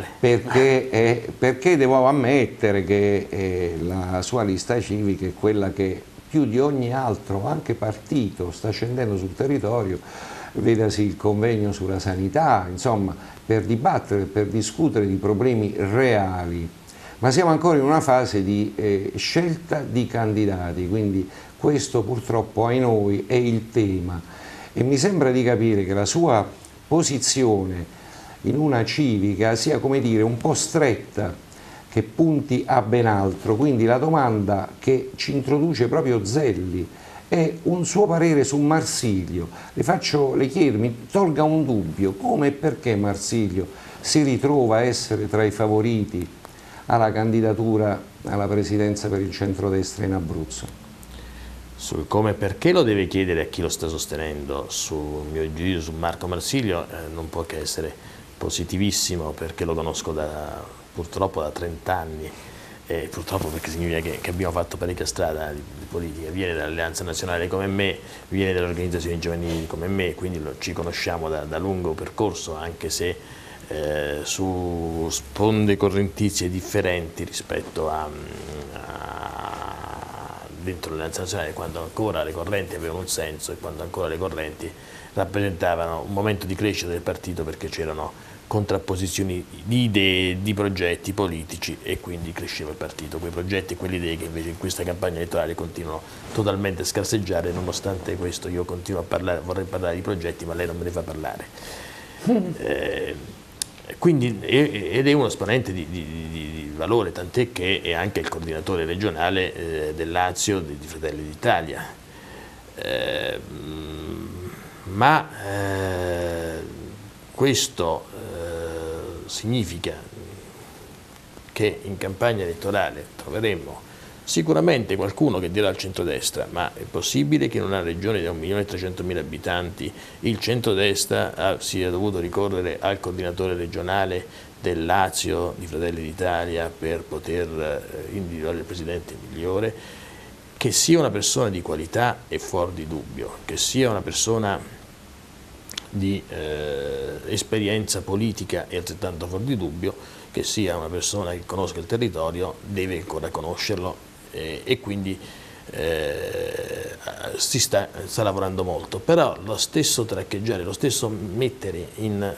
Perché devo ammettere che la sua lista civica è quella che più di ogni altro, anche partito, sta scendendo sul territorio, vedasi il convegno sulla sanità, insomma, per dibattere, per discutere di problemi reali. Ma siamo ancora in una fase di scelta di candidati, quindi questo purtroppo ai noi è il tema. e mi sembra di capire che la sua posizione in una civica sia, come dire, un po' stretta, che punti a ben altro. Quindi la domanda che ci introduce proprio Zelli è un suo parere su Marsilio. Le chiedo, mi tolga un dubbio, come e perché Marsilio si ritrova a essere tra i favoriti alla candidatura alla presidenza per il centrodestra in Abruzzo? Sul come e perché lo deve chiedere a chi lo sta sostenendo. Sul mio giudizio su Marco Marsilio non può che essere positivissimo, perché lo conosco purtroppo da 30 anni. Purtroppo, perché significa che abbiamo fatto parecchia strada di politica. Viene dall'Alleanza Nazionale come me, viene dalle organizzazioni giovanili come me, quindi ci conosciamo da lungo percorso, anche se su sponde correntizie differenti rispetto a dentro l'Alleanza Nazionale, quando ancora le correnti avevano un senso e quando ancora le correnti rappresentavano un momento di crescita del partito, perché c'erano contrapposizioni di idee, di progetti politici, e quindi cresceva il partito. Quei progetti e quelle idee che invece in questa campagna elettorale continuano totalmente a scarseggiare. Nonostante questo io continuo a parlare, vorrei parlare di progetti, ma lei non me ne fa parlare. Ed è uno esponente di valore, tant'è che è anche il coordinatore regionale del Lazio di Fratelli d'Italia. Questo significa che in campagna elettorale troveremo sicuramente qualcuno che dirà al centrodestra: ma è possibile che in una regione di 1.300.000 abitanti il centrodestra sia dovuto ricorrere al coordinatore regionale del Lazio di Fratelli d'Italia per poter individuare il presidente migliore? Che sia una persona di qualità è fuori di dubbio, che sia una persona di esperienza politica è altrettanto fuori di dubbio, che sia una persona che conosca il territorio deve ancora conoscerlo, e quindi si sta lavorando molto. Però lo stesso traccheggiare, lo stesso mettere in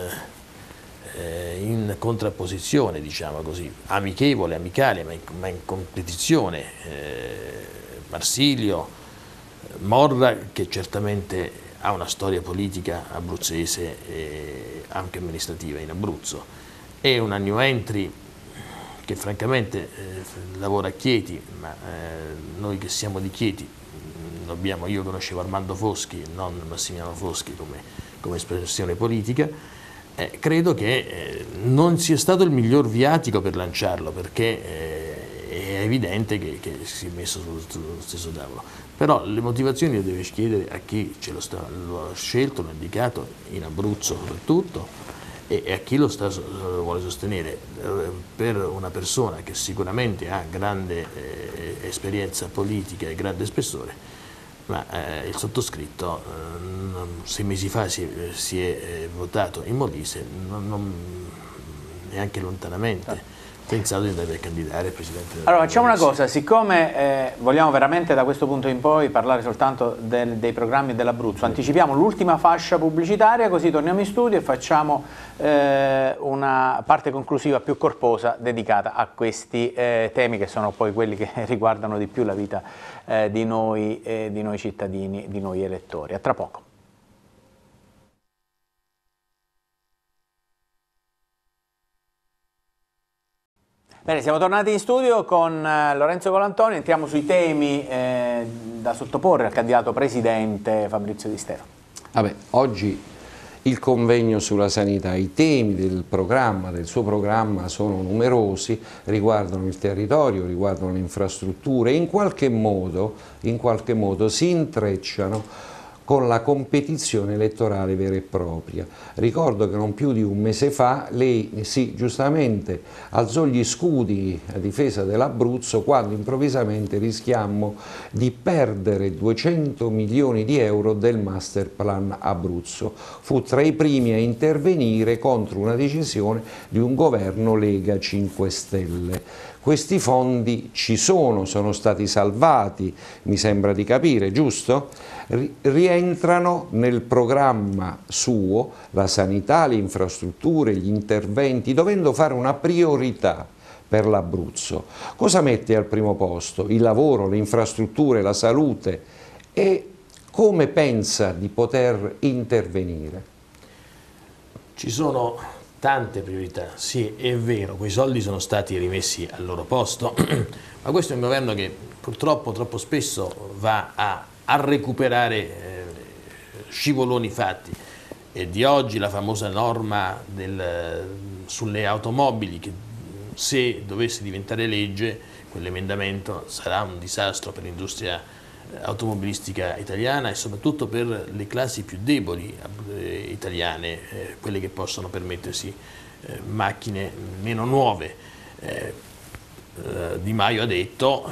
contrapposizione, diciamo così, amichevole, amicale, ma in competizione, Marsilio, Morra, che certamente ha una storia politica abruzzese e anche amministrativa in Abruzzo, è una new entry che francamente lavora a Chieti, ma noi che siamo di Chieti io conoscevo Armando Foschi, non Massimiliano Foschi come espressione politica. Credo che non sia stato il miglior viatico per lanciarlo, perché è evidente che si è messo sullo stesso tavolo. Però le motivazioni le deve chiedere a chi lo ha scelto, lo ha indicato, in Abruzzo soprattutto, e a chi lo vuole sostenere. Per una persona che sicuramente ha grande esperienza politica e grande spessore, ma il sottoscritto 6 mesi fa si è votato in Molise, non neanche lontanamente pensato di andare a candidare il Presidente della Allora facciamo una cosa, siccome vogliamo veramente da questo punto in poi parlare soltanto dei programmi dell'Abruzzo, anticipiamo l'ultima fascia pubblicitaria, così torniamo in studio e facciamo una parte conclusiva più corposa dedicata a questi temi, che sono poi quelli che riguardano di più la vita di noi cittadini, di noi elettori. A tra poco. Bene, siamo tornati in studio con Lorenzo Colantoni, entriamo sui temi da sottoporre al candidato presidente Fabrizio Di Stefano. Oggi il convegno sulla sanità, i temi del suo programma sono numerosi, riguardano il territorio, riguardano le infrastrutture e in qualche modo si intrecciano con la competizione elettorale vera e propria. Ricordo che non più di un mese fa lei giustamente alzò gli scudi a difesa dell'Abruzzo quando improvvisamente rischiammo di perdere 200 milioni di euro del master plan Abruzzo. Fu tra i primi a intervenire contro una decisione di un governo Lega 5 Stelle. Questi fondi ci sono stati salvati, mi sembra di capire, giusto? Rientrano nel programma suo la sanità, le infrastrutture, gli interventi, dovendo fare una priorità per l'Abruzzo. Cosa mette al primo posto? Il lavoro, le infrastrutture, la salute e come pensa di poter intervenire? Ci sono tante priorità, sì, è vero, quei soldi sono stati rimessi al loro posto, ma questo è un governo che purtroppo troppo spesso va a recuperare scivoloni fatti. E di oggi la famosa norma sulle automobili, che se dovesse diventare legge, quell'emendamento sarà un disastro per l'industria automobilistica italiana e soprattutto per le classi più deboli italiane, quelle che possono permettersi macchine meno nuove. Di Maio ha detto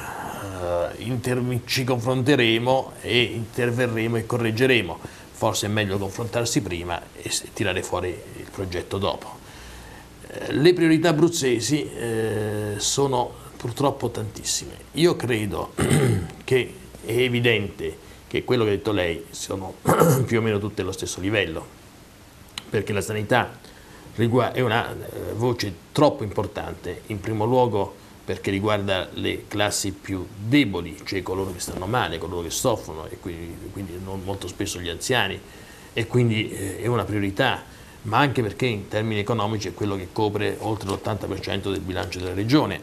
ci confronteremo e interverremo e correggeremo. Forse è meglio confrontarsi prima e tirare fuori il progetto dopo. Le priorità abruzzesi sono purtroppo tantissime. Io credo che è evidente che quello che ha detto lei sono più o meno tutte allo stesso livello, perché la sanità è una voce troppo importante, in primo luogo perché riguarda le classi più deboli, cioè coloro che stanno male, coloro che soffrono, e quindi non molto spesso gli anziani, e quindi è una priorità, ma anche perché in termini economici è quello che copre oltre l'80% del bilancio della regione,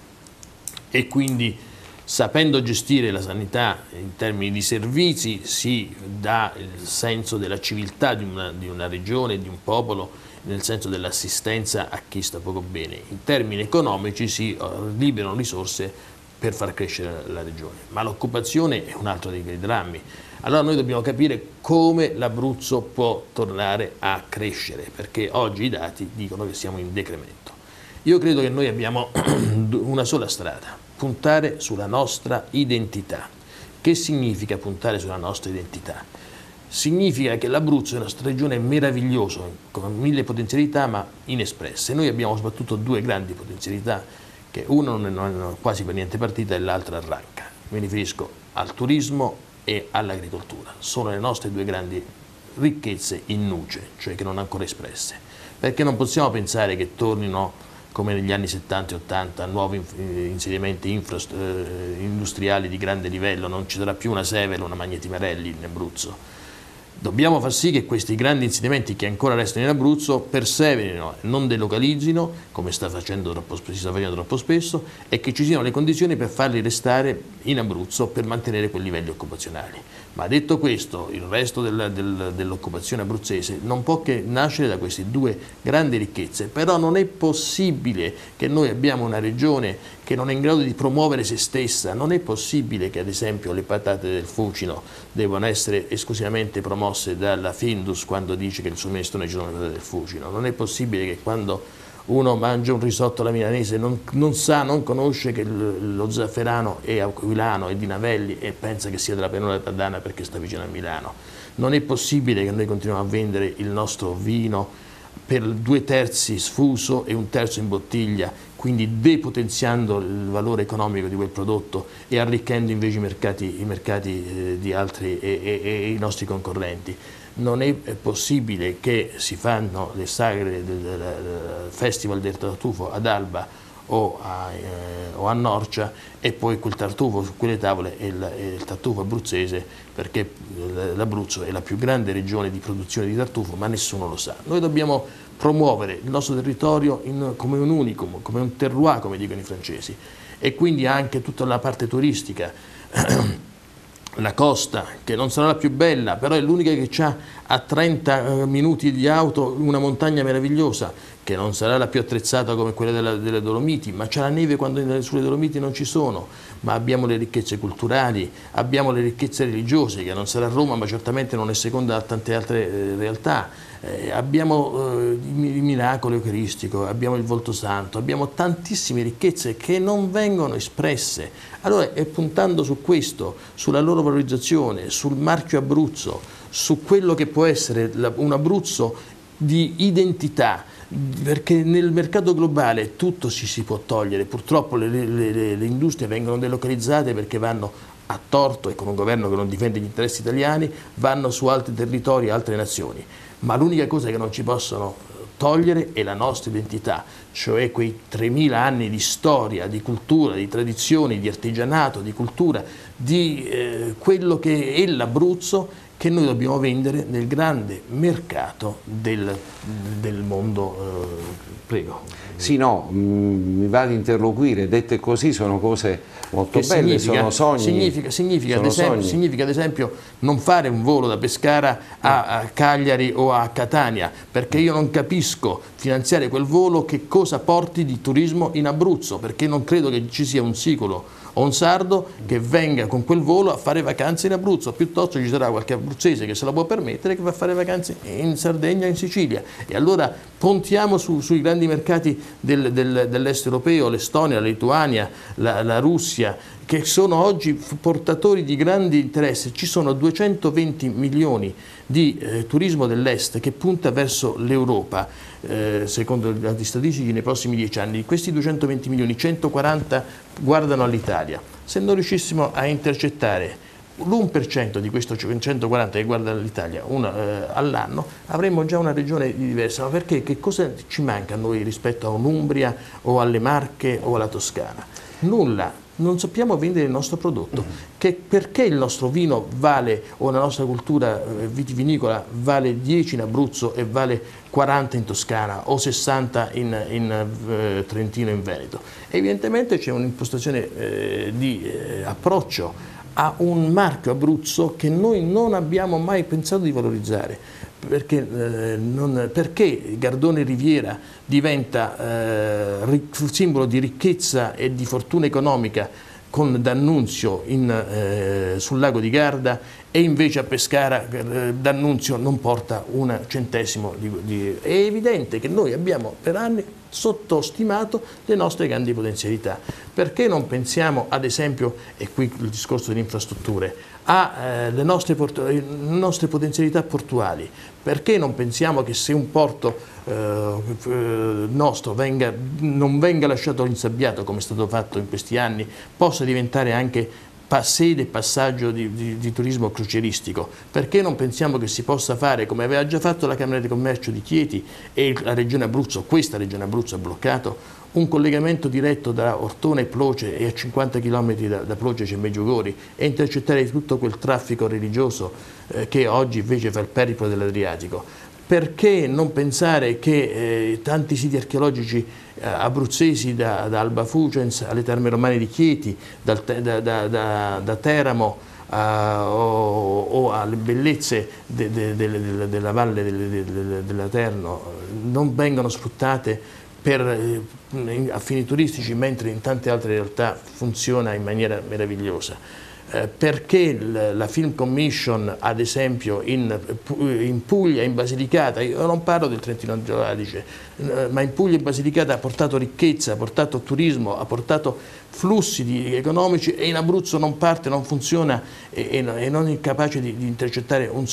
e quindi sapendo gestire la sanità in termini di servizi si dà il senso della civiltà di una regione, di un popolo, nel senso dell'assistenza a chi sta poco bene. In termini economici si liberano risorse per far crescere la regione, ma l'occupazione è un altro dei drammi. Allora noi dobbiamo capire come l'Abruzzo può tornare a crescere, perché oggi i dati dicono che siamo in decremento. Io credo che noi abbiamo una sola strada: puntare sulla nostra identità. Che significa puntare sulla nostra identità? Significa che l'Abruzzo è una regione meravigliosa, con mille potenzialità ma inespresse. Noi abbiamo soprattutto due grandi potenzialità, che una non è quasi per niente partita e l'altra arranca. Mi riferisco al turismo e all'agricoltura. Sono le nostre due grandi ricchezze in nuce, cioè che non ancora espresse. Perché non possiamo pensare che tornino, come negli anni 70 e 80, nuovi insediamenti industriali di grande livello, non ci sarà più una Sevel o una Magneti Marelli in Abruzzo. Dobbiamo far sì che questi grandi insediamenti che ancora restano in Abruzzo perseverino, non delocalizzino, come si sta facendo troppo spesso, e che ci siano le condizioni per farli restare in Abruzzo per mantenere quei livelli occupazionali. Ma detto questo, il resto dell'occupazione abruzzese non può che nascere da queste due grandi ricchezze, però non è possibile che noi abbiamo una regione che non è in grado di promuovere se stessa, non è possibile che ad esempio le patate del Fucino devono essere esclusivamente promosse dalla Findus quando dice che il suo minestrone ci sono le patate del Fucino, non è possibile che quando uno mangia un risotto alla milanese non conosce che lo zafferano è aquilano e di Navelli e pensa che sia della pianura padana perché sta vicino a Milano. Non è possibile che noi continuiamo a vendere il nostro vino per 2/3 sfuso e 1/3 in bottiglia, quindi depotenziando il valore economico di quel prodotto e arricchendo invece i mercati di altri e i nostri concorrenti. Non è possibile che si fanno le sagre del Festival del Tartufo ad Alba o a Norcia e poi quel tartufo su quelle tavole è il tartufo abruzzese, perché l'Abruzzo è la più grande regione di produzione di tartufo, ma nessuno lo sa. Noi dobbiamo promuovere il nostro territorio come un unicum, come un terroir, come dicono i francesi, e quindi anche tutta la parte turistica. La costa, che non sarà la più bella, però è l'unica che ha a 30 minuti di auto una montagna meravigliosa, che non sarà la più attrezzata come quella delle Dolomiti, ma c'è la neve quando sulle Dolomiti non ci sono, ma abbiamo le ricchezze culturali, abbiamo le ricchezze religiose, che non sarà Roma, ma certamente non è seconda a tante altre realtà. Abbiamo il miracolo eucaristico, abbiamo il volto santo, abbiamo tantissime ricchezze che non vengono espresse. Allora è puntando su questo, sulla loro valorizzazione, sul marchio Abruzzo, su quello che può essere un Abruzzo di identità, perché nel mercato globale tutto si può togliere. Purtroppo le industrie vengono delocalizzate perché vanno a torto, e con un governo che non difende gli interessi italiani, vanno su altri territori, altre nazioni. Ma l'unica cosa che non ci possono togliere è la nostra identità, cioè quei 3000 anni di storia, di cultura, di tradizioni, di artigianato, di cultura, di quello che è l'Abruzzo, che noi dobbiamo vendere nel grande mercato del mondo. Prego. Sì, no, mi va ad interloquire, dette così sono cose molto belle, sono sogni. Significa ad esempio non fare un volo da Pescara a Cagliari o a Catania, perché io non capisco finanziare quel volo che cosa porti di turismo in Abruzzo, perché non credo che ci sia un sicolo o un sardo che venga con quel volo a fare vacanze in Abruzzo, piuttosto ci sarà qualche abruzzese che se la può permettere che va a fare vacanze in Sardegna o in Sicilia. E allora puntiamo sui grandi mercati dell'est europeo, l'Estonia, la Lituania, la Russia, che sono oggi portatori di grandi interessi. Ci sono 220 milioni di turismo dell'est che punta verso l'Europa, secondo gli statistici nei prossimi 10 anni. Di questi 220 milioni, 140 guardano all'Italia. Se non riuscissimo a intercettare l'1% di questo 140 che guarda l'Italia all'anno, avremmo già una regione diversa. Ma perché? Che cosa ci manca a noi rispetto a un'Umbria o alle Marche o alla Toscana? Nulla. Non sappiamo vendere il nostro prodotto. Perché il nostro vino vale, o la nostra cultura vitivinicola vale 10 in Abruzzo e vale 40 in Toscana o 60 in Trentino e in Veneto? Evidentemente c'è un'impostazione di approccio a un marchio Abruzzo che noi non abbiamo mai pensato di valorizzare. Perché Gardone Riviera diventa simbolo di ricchezza e di fortuna economica con D'Annunzio sul lago di Garda, e invece a Pescara D'Annunzio non porta un centesimo È evidente che noi abbiamo per anni sottostimato le nostre grandi potenzialità. Perché non pensiamo, ad esempio, e qui il discorso delle infrastrutture, alle nostre potenzialità portuali? Perché non pensiamo che se un porto nostro non venga lasciato insabbiato, come è stato fatto in questi anni, possa diventare anche sede e passaggio di turismo crocieristico? Perché non pensiamo che si possa fare, come aveva già fatto la Camera di Commercio di Chieti e la Regione Abruzzo, questa Regione Abruzzo ha bloccato, un collegamento diretto da Ortona e Ploce, e a 50 km da Ploce c'è Meggiugori, e intercettare tutto quel traffico religioso che oggi invece fa il periplo dell'Adriatico? Perché non pensare che tanti siti archeologici abruzzesi, da Alba Fucens alle Terme Romane di Chieti, da Teramo o alle bellezze della valle dell'Aterno, non vengono sfruttate a fini turistici, mentre in tante altre realtà funziona in maniera meravigliosa? Perché la Film Commission, ad esempio, in Puglia, in Basilicata, io non parlo del Trentino Alto Adige, ma in Puglia e Basilicata ha portato ricchezza, ha portato turismo, ha portato flussi economici, e in Abruzzo non parte, non funziona e non è capace di intercettare un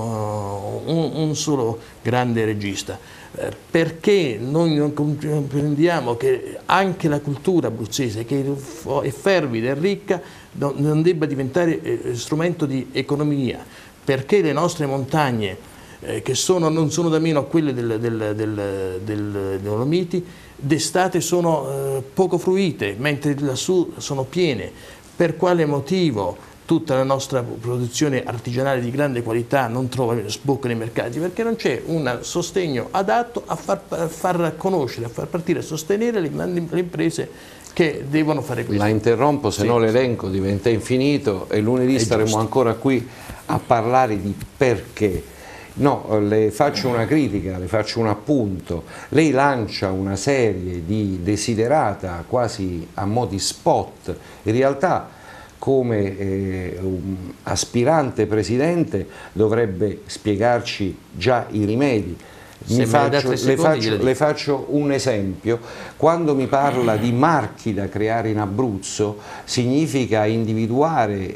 solo grande regista. Perché noi non comprendiamo che anche la cultura abruzzese, che è fervida e ricca, non debba diventare strumento di economia? Perché le nostre montagne, che non sono da meno quelle delle Dolomiti, d'estate sono poco fruite, mentre lassù sono piene? Per quale motivo tutta la nostra produzione artigianale di grande qualità non trova sbocco nei mercati? Perché non c'è un sostegno adatto a far conoscere, a far partire, a sostenere le grandi imprese che devono fare questo. La interrompo, se no l'elenco diventa infinito, e lunedì staremo ancora qui a parlare di perché. No, le faccio una critica, le faccio un appunto. Lei lancia una serie di desiderata quasi a mo' di spot. In realtà, come aspirante presidente, dovrebbe spiegarci già i rimedi. Le faccio un esempio. Quando mi parla di marchi da creare in Abruzzo, significa individuare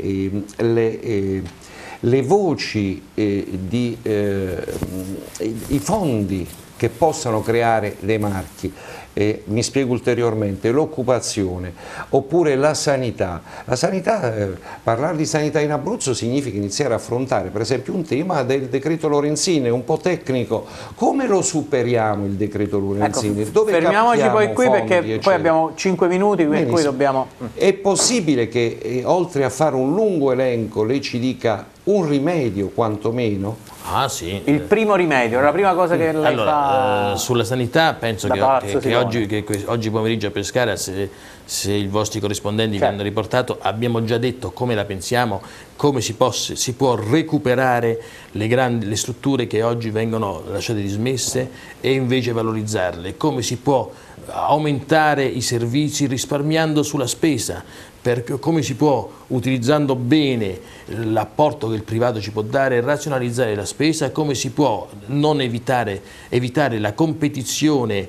le voci, i fondi che possano creare dei marchi. mi spiego ulteriormente, l'occupazione oppure la sanità. La sanità, parlare di sanità in Abruzzo significa iniziare a affrontare per esempio un tema del decreto Lorenzin, un po' tecnico. Come lo superiamo il decreto Lorenzin? Ecco, dove fermiamoci poi qui fondi, perché eccetera? poi abbiamo 5 minuti, per cui dobbiamo... È possibile che oltre a fare un lungo elenco lei ci dica un rimedio quantomeno? Ah sì. Il primo rimedio, la prima cosa che lei fa... Sulla sanità penso che oggi pomeriggio a Pescara, se i vostri corrispondenti vi hanno riportato, abbiamo già detto come la pensiamo, come si può recuperare le strutture che oggi vengono lasciate dismesse e invece valorizzarle, come si può aumentare i servizi risparmiando sulla spesa, come si può, utilizzando bene l'apporto che il privato ci può dare, razionalizzare la spesa, come si può non evitare la competizione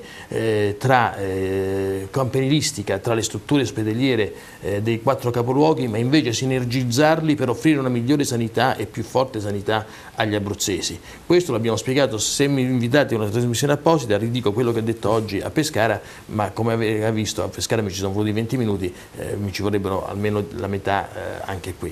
campanilistica tra le strutture ospedaliere dei 4 capoluoghi, ma invece sinergizzarli per offrire una migliore sanità e più forte sanità agli abruzzesi. Questo l'abbiamo spiegato, se mi invitate a una trasmissione apposita ridico quello che ho detto oggi a Pescara, ma come avete visto a Pescara mi ci sono voluti 20 minuti, mi ci vorrebbero almeno la metà anche qui.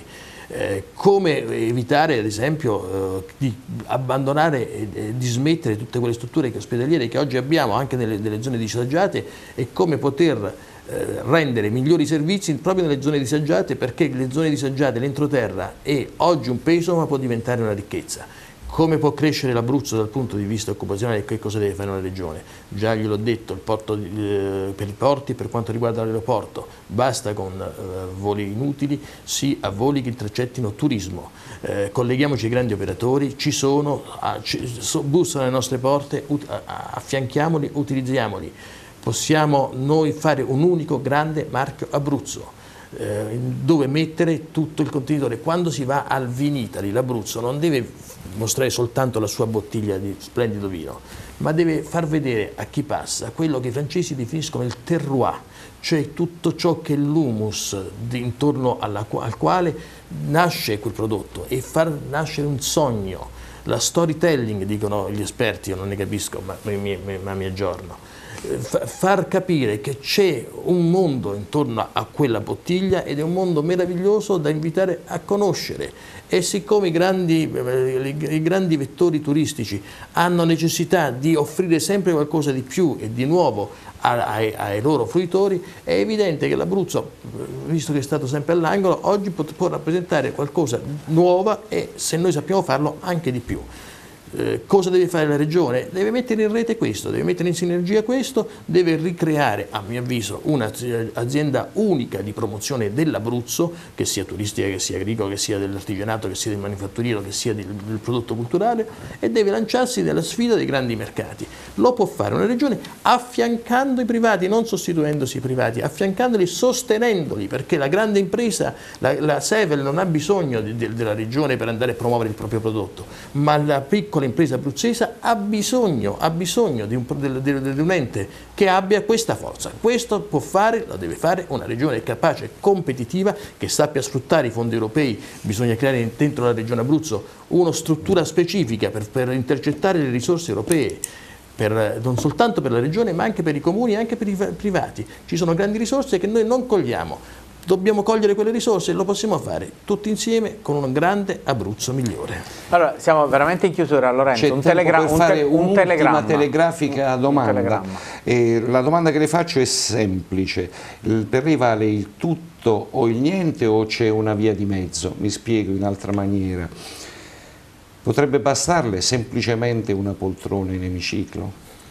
Come evitare ad esempio di abbandonare e dismettere tutte quelle strutture ospedaliere che oggi abbiamo anche nelle zone disagiate, e come poter rendere migliori servizi proprio nelle zone disagiate, perché le zone disagiate, l'entroterra è oggi un peso ma può diventare una ricchezza. Come può crescere l'Abruzzo dal punto di vista occupazionale e che cosa deve fare una regione? Già gliel'ho detto, il porto, per i porti, per quanto riguarda l'aeroporto, basta con voli inutili, sì a voli che intercettino turismo. Colleghiamoci ai grandi operatori, ci sono, bussano alle nostre porte, affianchiamoli, utilizziamoli. Possiamo noi fare un unico grande marchio Abruzzo, dove mettere tutto il contenitore. Quando si va al Vinitali, l'Abruzzo non deve mostrare soltanto la sua bottiglia di splendido vino, ma deve far vedere a chi passa quello che i francesi definiscono il terroir, cioè tutto ciò che è l'humus intorno al quale nasce quel prodotto, e far nascere un sogno. La storytelling, dicono gli esperti, io non ne capisco, ma mi aggiorno. Far capire che c'è un mondo intorno a quella bottiglia ed è un mondo meraviglioso da invitare a conoscere, e siccome i grandi vettori turistici hanno necessità di offrire sempre qualcosa di più e di nuovo ai loro fruitori, è evidente che l'Abruzzo, visto che è stato sempre all'angolo, oggi può rappresentare qualcosa di nuovo, e se noi sappiamo farlo anche di più. Cosa deve fare la Regione? Deve mettere in rete questo, deve mettere in sinergia questo, deve ricreare, a mio avviso, un'azienda unica di promozione dell'Abruzzo, che sia turistica, che sia agricola, che sia dell'artigianato, che sia del manifatturiero, che sia del prodotto culturale, e deve lanciarsi nella sfida dei grandi mercati. Lo può fare una Regione affiancando i privati, non sostituendosi i privati, affiancandoli, sostenendoli, perché la grande impresa, la Sevel, non ha bisogno della Regione per andare a promuovere il proprio prodotto, ma la piccola impresa abruzzese ha bisogno di un ente che abbia questa forza. Questo può fare, lo deve fare una regione capace, competitiva, che sappia sfruttare i fondi europei. Bisogna creare dentro la regione Abruzzo una struttura specifica per intercettare le risorse europee, non soltanto per la regione ma anche per i comuni e anche per i privati. Ci sono grandi risorse che noi non cogliamo. Dobbiamo cogliere quelle risorse, e lo possiamo fare tutti insieme con un grande Abruzzo migliore. Allora, siamo veramente in chiusura, Lorenzo. Un'ultima telegrafica domanda. La domanda che le faccio è semplice. Per lei vale il tutto o il niente, o c'è una via di mezzo? Mi spiego in altra maniera. Potrebbe bastarle semplicemente una poltrona in emiciclo?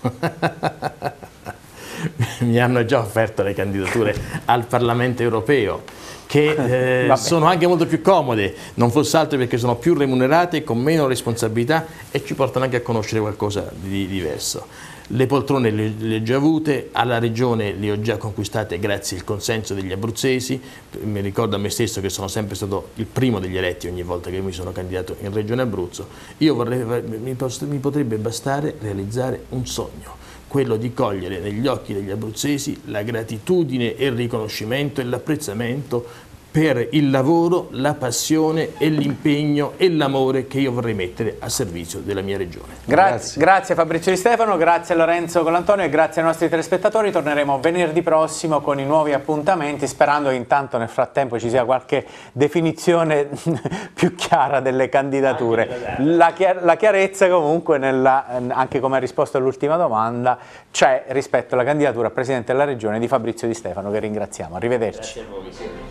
Mi hanno già offerto le candidature al Parlamento europeo, che sono anche molto più comode, non fosse altro perché sono più remunerate, con meno responsabilità, e ci portano anche a conoscere qualcosa di diverso. Le poltrone le ho già avute, alla Regione le ho già conquistate grazie al consenso degli abruzzesi. Mi ricordo a me stesso che sono sempre stato il primo degli eletti ogni volta che mi sono candidato in Regione Abruzzo. Mi potrebbe bastare realizzare un sogno, quello di cogliere negli occhi degli abruzzesi la gratitudine e il riconoscimento e l'apprezzamento per il lavoro, la passione e l'impegno e l'amore che io vorrei mettere a servizio della mia regione. Grazie Fabrizio Di Stefano, grazie a Lorenzo Colantonio e grazie ai nostri telespettatori. Torneremo venerdì prossimo con i nuovi appuntamenti, sperando che intanto nel frattempo ci sia qualche definizione più chiara delle candidature. La chiarezza comunque, anche come ha risposto all'ultima domanda, c'è rispetto alla candidatura a Presidente della Regione di Fabrizio Di Stefano, che ringraziamo. Arrivederci.